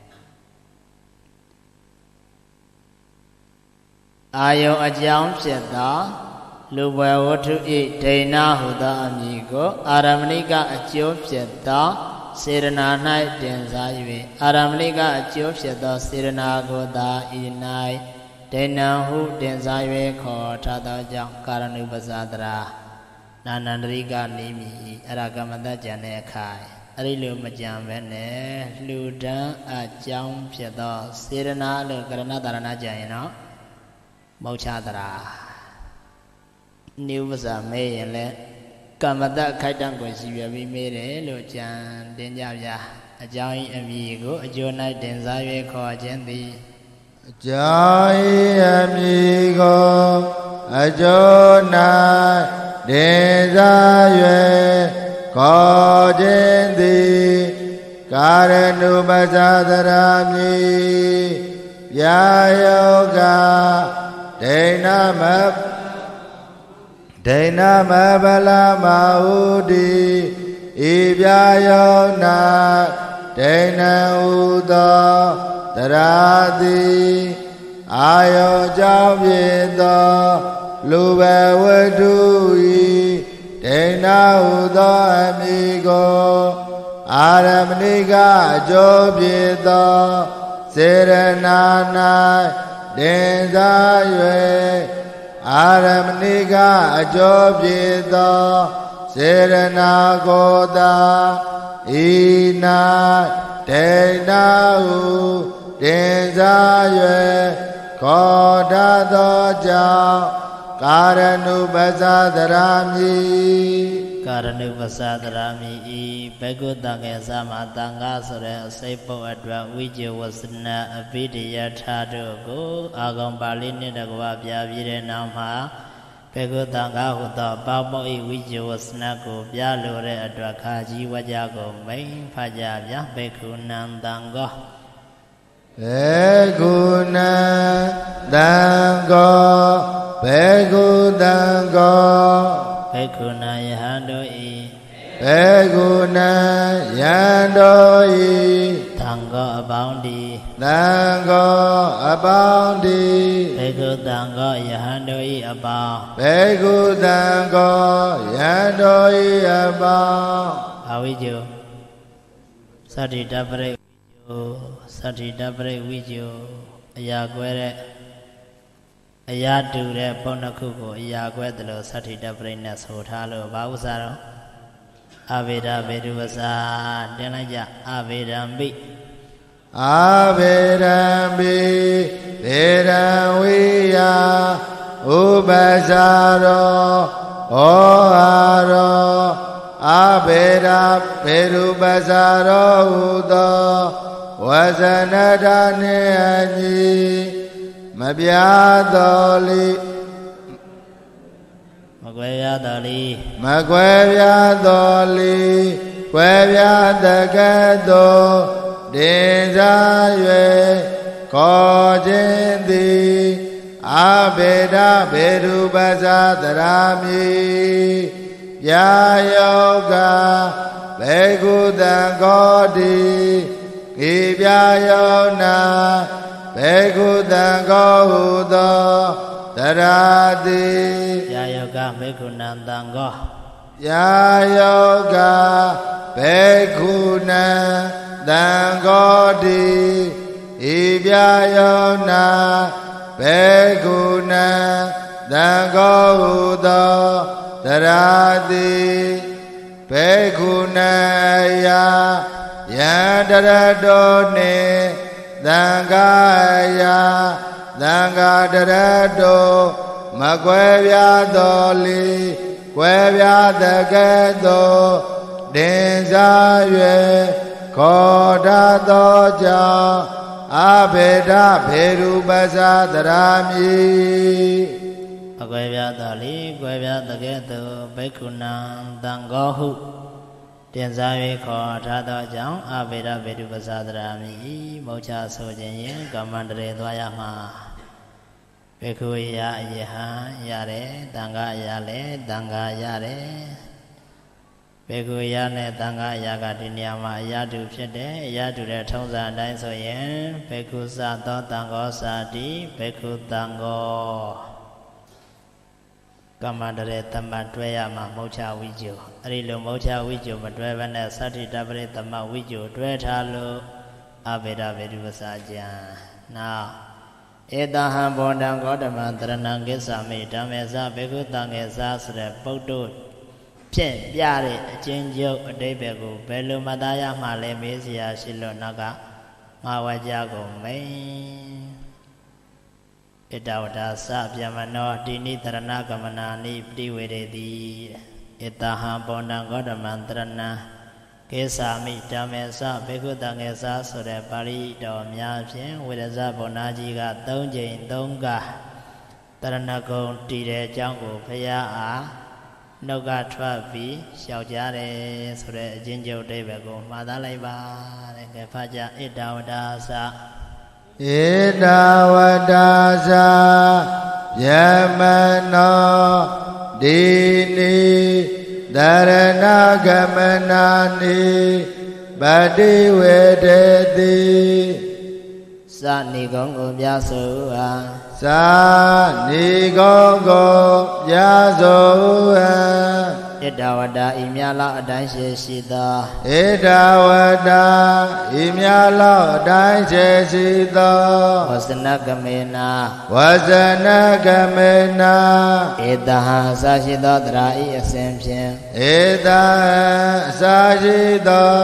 အာယုံအကြောင်းဖြစ်သောလူဘဝတ္ထုဤဒိဏဟုသောအမည်ကိုအာရမဏိကအကျိုးဖြစ်သောစေရနာ၌တင်စား၍အာရမဏိကအကျိုးဖြစ်သောစေရနာကိုသာဤ၌ဒိဏဟုတင်စား၍ခေါ်ထားသောကြောင့်ကာရဏုပစာတရာနာနန္ဒရိကနေမိအရကမတကြံတဲ့အခိုင်အဲ့ဒီလိုမကြံပဲနဲ့လှူဒန်းအကြောင်းဖြစ်သောစေရနာလို့ကရဏတရဏကြံရင်တော့မောချတရာနိဝဇာမဲရင်လဲကမ္မတခိုက်တန့်ကိုရှိပြပြီးမေးတယ်လို့ကြံတင်ကြဗျာအကြောင်းအမည်ကိုအကျိုး၌တင်စား၍ခေါ်ခြင်းသည်အကြောင်းအမည်ကိုအကျိုး၌တင်စား၍ခေါ်ခြင်းသည်ကာရဏုပစာတရာမိပြာယောကဒိဏမဒိဏမဗလမဟုတိဤပြာယောနာဒိဏဥသောတရာတိအာယောကြောင့်ဖြစ်သောလူဘဝတ္ထုဤဒိဏဟုသောအမည်ကိုအာရမဏိကအကျိုးဖြစ်သောစေရနာ၌တင်စား၍အာရမဏိကအကျိုးဖြစ်သောစေရနာကိုသာဤ၌ဒိဏဟုတင်စား၍ခောဓာသောကြောင့်ကာရဏုပဇာတရာမိကာရဏုပဇာတရာမိဤဘေကုတံငယ်စာမှာတန်ခါဆိုတဲ့အစိပ်ပုတ်အတွက်ဝိဇ္ဇဝစနအဘိဓိယထာတို့ကိုအာဂံပါဠိနှင့်တကွပြပြတဲ့နောက်မှာဘေကုတံခါဟုသောပေါမောဤဝိဇ္ဇဝစနကိုပြလိုတဲ့အတွက်ခါကြီးဝကြကိုမိန်ဖကြပြဘေကုဏံတံကောဘေကုဏံတံကောဘေကုတံကောဘေကုဏယဟန်တို့ဤဘေကုဏယံတို့ဤသံဃောအပေါင်းတည်းသံဃောအပေါင်းတည်းဘေကုသံဃောယဟန်တို့ဤအပေါင်းဘေကုသံဃောယံတို့ဤအပေါင်းအဝိဇ္ဇသတ္တိတပရိဝိဇ္ဇသတ္တိတပရိဝိဇ္ဇအရာကွဲတဲ့အရာတူတဲ့ပုံနှစ်ခုကိုအရာကွဲတယ်လို့သတ္တိတပရိနဲ့ဆိုထားလို့ဘာဥစ္စာတော့အဝေဒဗေဒုဝဇာတင်လိုက်ကြအဝေဒံပိအဝေဒံပိဒေရံဝိယဥပဇာရောဩဟာရောအဝေဒဗေဒုပဇာရောဟုသောဝဇနတနှင့်အညီမပြတော်လီမကွယ်ရတော်လီမကွယ်ပြတော်လီကွယ်ပြတကဲ့သို့တင်စား၍ခေါ်ခြင်းသည်အဘိဓဗေဒုပဇာတရာမိယာယောကဘေကုတံကောတိဤပြယောနာဘေကုတံကောဟုသောတရာတိယာယောကဘေကုဏံတံကောယာယောကဘေကုဏံတံကောတိဤပြယောနာဘေကုဏံတံကောဟုသောတရာတိဘေကုဏံယာယံတရတောနှင့်သံဃာယာသံဃာတရတောမကွယ်ပြတော်လီကွယ်ပြတကဲ့သို့တင်စား၍ခေါ်တတ်သောကြောင့်အဘိဓဘေရူပဇာတရာမိအကွယ်ပြတော်လီကွယ်ပြတကဲ့သို့ဘိက္ခုနံသံဃောဟုတင်စား၍ခေါ်ထားသောကြောင့်အဘိဓဗေဒုပဇာတရာမိမုတ်ချဆိုခြင်းရင်ကမ္မန္တရေသွားရမှာဘေက္ခုယအယဟံရတယ်တန်ခါရလဲတန်ခါရတယ်ဘေက္ခုယနဲ့တန်ခါရကဒီနေရာမှာအရာတူဖြစ်တယ်အရာတူတဲ့ထုံးစံအတိုင်းဆိုရင်ဘေက္ခုစသောတန်ခောစာတိဘေက္ခုတန်ခောကမ္မန္တရေတမတွဲရမှာမုတ်ချဝိဇ္ဇုအဲ့ဒီလိုမုတ်ချဝိဇ္ဇုမတွဲဘဲနဲ့သတ္တိတပရိတမဝိဇ္ဇုတွဲထားလို့အဘိဓဗေဒုပဇာကျံနောက်ဧတဟံဘောဓံဂေါတမံတရဏံကိစ္ဆာမိဓမ္မေဇဘေကုတံငေဇဆိုတဲ့ပုဒ်တို့ဖြင့်ပြတဲ့အချင်းချုပ်အတိပ္ပယ်ကိုဘယ်လိုမှတ်သားရမှလဲမေးစရာရှိလို့နောက်ကငါဝကြကိုမိန်ဣတဝတ္တသဗျမနောတိနိတရဏကမနာနိပတိဝေရတိဣတဟံဘောဓံဂေါတမံတရဏံကိစ္ဆာမိဓမ္မေဇဘေကုတံငေဇဆိုတဲ့ပါဠိတော်များဖြင့်ဝေရဇဗောနာကြီးကသုံးကြိမ်သုံးကတရဏဂုံတည်တဲ့အကြောင်းကိုဘုရားအားနှုတ်ကထွက်ပြီးလျှောက်ကြတယ်ဆိုတဲ့အချင်းချုပ်အိဗယ်ကိုမှားသားလိုက်ပါတဲ့ကဲဖတ်ကြဣတဝတ္တသဣတဝတ္တသယမနောဒီနိတရဏဂမနာနိပတိဝေတေတိစနိကုံကိုပြဆိုဟာသာနိကောကိုပြဆိုဟံဣတဝတ္တဤမြလောက်အတိုင်းရှိရှိသောဣတဝတ္တဤမြလောက်အတိုင်းရှိရှိသောဝဇနကမေနာဝဇနကမေနာဧတဟံအစရှိသောတရာဤအစဉ်ဖြင့်ဧတဟံအစရှိသောတ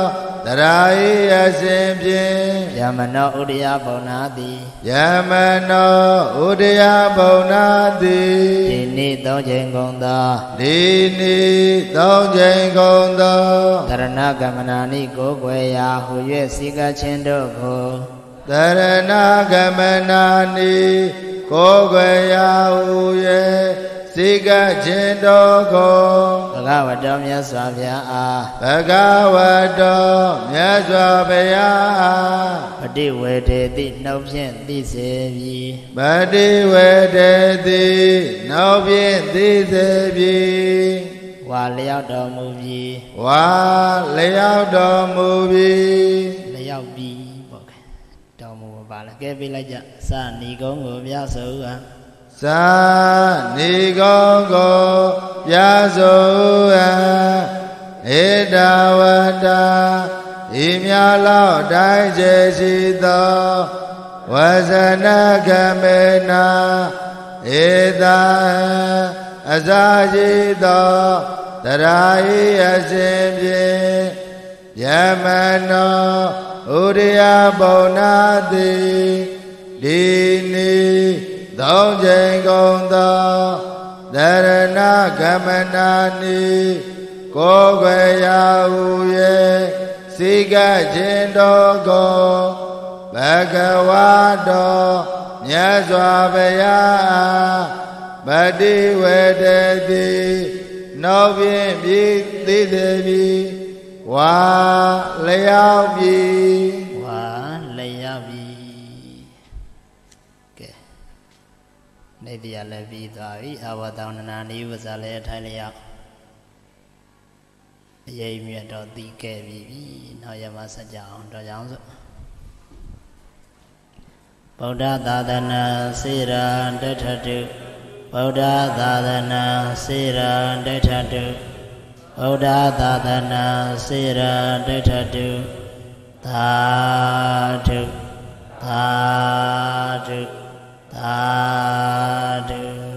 ရာဤအစဉ်ဖြင့်ယမနောဥဒယဘုံနာတိယမနောဥဒယဘုံနာတိဒီနေ့သုံးချိန်ကုန်သောဒီနေ့သုံးချိန်ကုန်သောတရဏဂမနာနိကိုယ်ွယ်ရာဟူ၍စီကချင်းတို့ကိုတရဏဂမနာနိကိုယ်ွယ်ရာဟူ၍စိကချင်းတော်ကိုဘဂဝတောမြတ်စွာဘုရားအားဘဂဝတောမြတ်စွာဘုရားအားပฏิဝေဒေတိနှုတ်ဖြင့်သိစေပြီပฏิဝေဒေတိနောက်ဖြင့်သိစေပြီဝါလျောက်တော်မူပြီဝါလျောက်တော်မူပြီလျောက်ပြီပေါ့ကဲတော်မူပါလားကဲပြလိုက်ကြစဏီကုံကိုပြဆိုကသာနေကောင်းကိုပြဆိုဟံဧတဝတ္တာဤမြလောက်တိုင်းစေရှိသောဝဇနကမေနာဧတံအစာရှိသောတရာဤအစဉ်ဖြင့်ယမနောဥရိယဘုံနာတိဒီနေ့သုံးချိန်ကုန်သောတရဏဂမနာနိကိုယ်ွယ်ရာဟူ၍စိကချင်းတော်ကိုဘဂဝါတော်မြတ်စွာဘုရားပฏิဝေဒေတိနောက်ဖြင့်ပြည်သိစေပြီဝါလျောက်ပြီဝါလျောက်ပြီကဲနေတရားလည်းပြီးသွားပြီအဝတောင်းနာနိဝဇလည်းအထိုင်လျောက်အရေးမြတ်တော်သိခဲ့ပြီနောက်ရမဆက်ကြအောင်တော်ကြောင်းစို့ဗုဒ္ဓသာသနာစေရန်တထတုဗုဒ္ဓသာသနာစေရန်တထတုဗုဒ္ဓသာသနာစေရန်တထတုသာဓုသာဓုသာဓု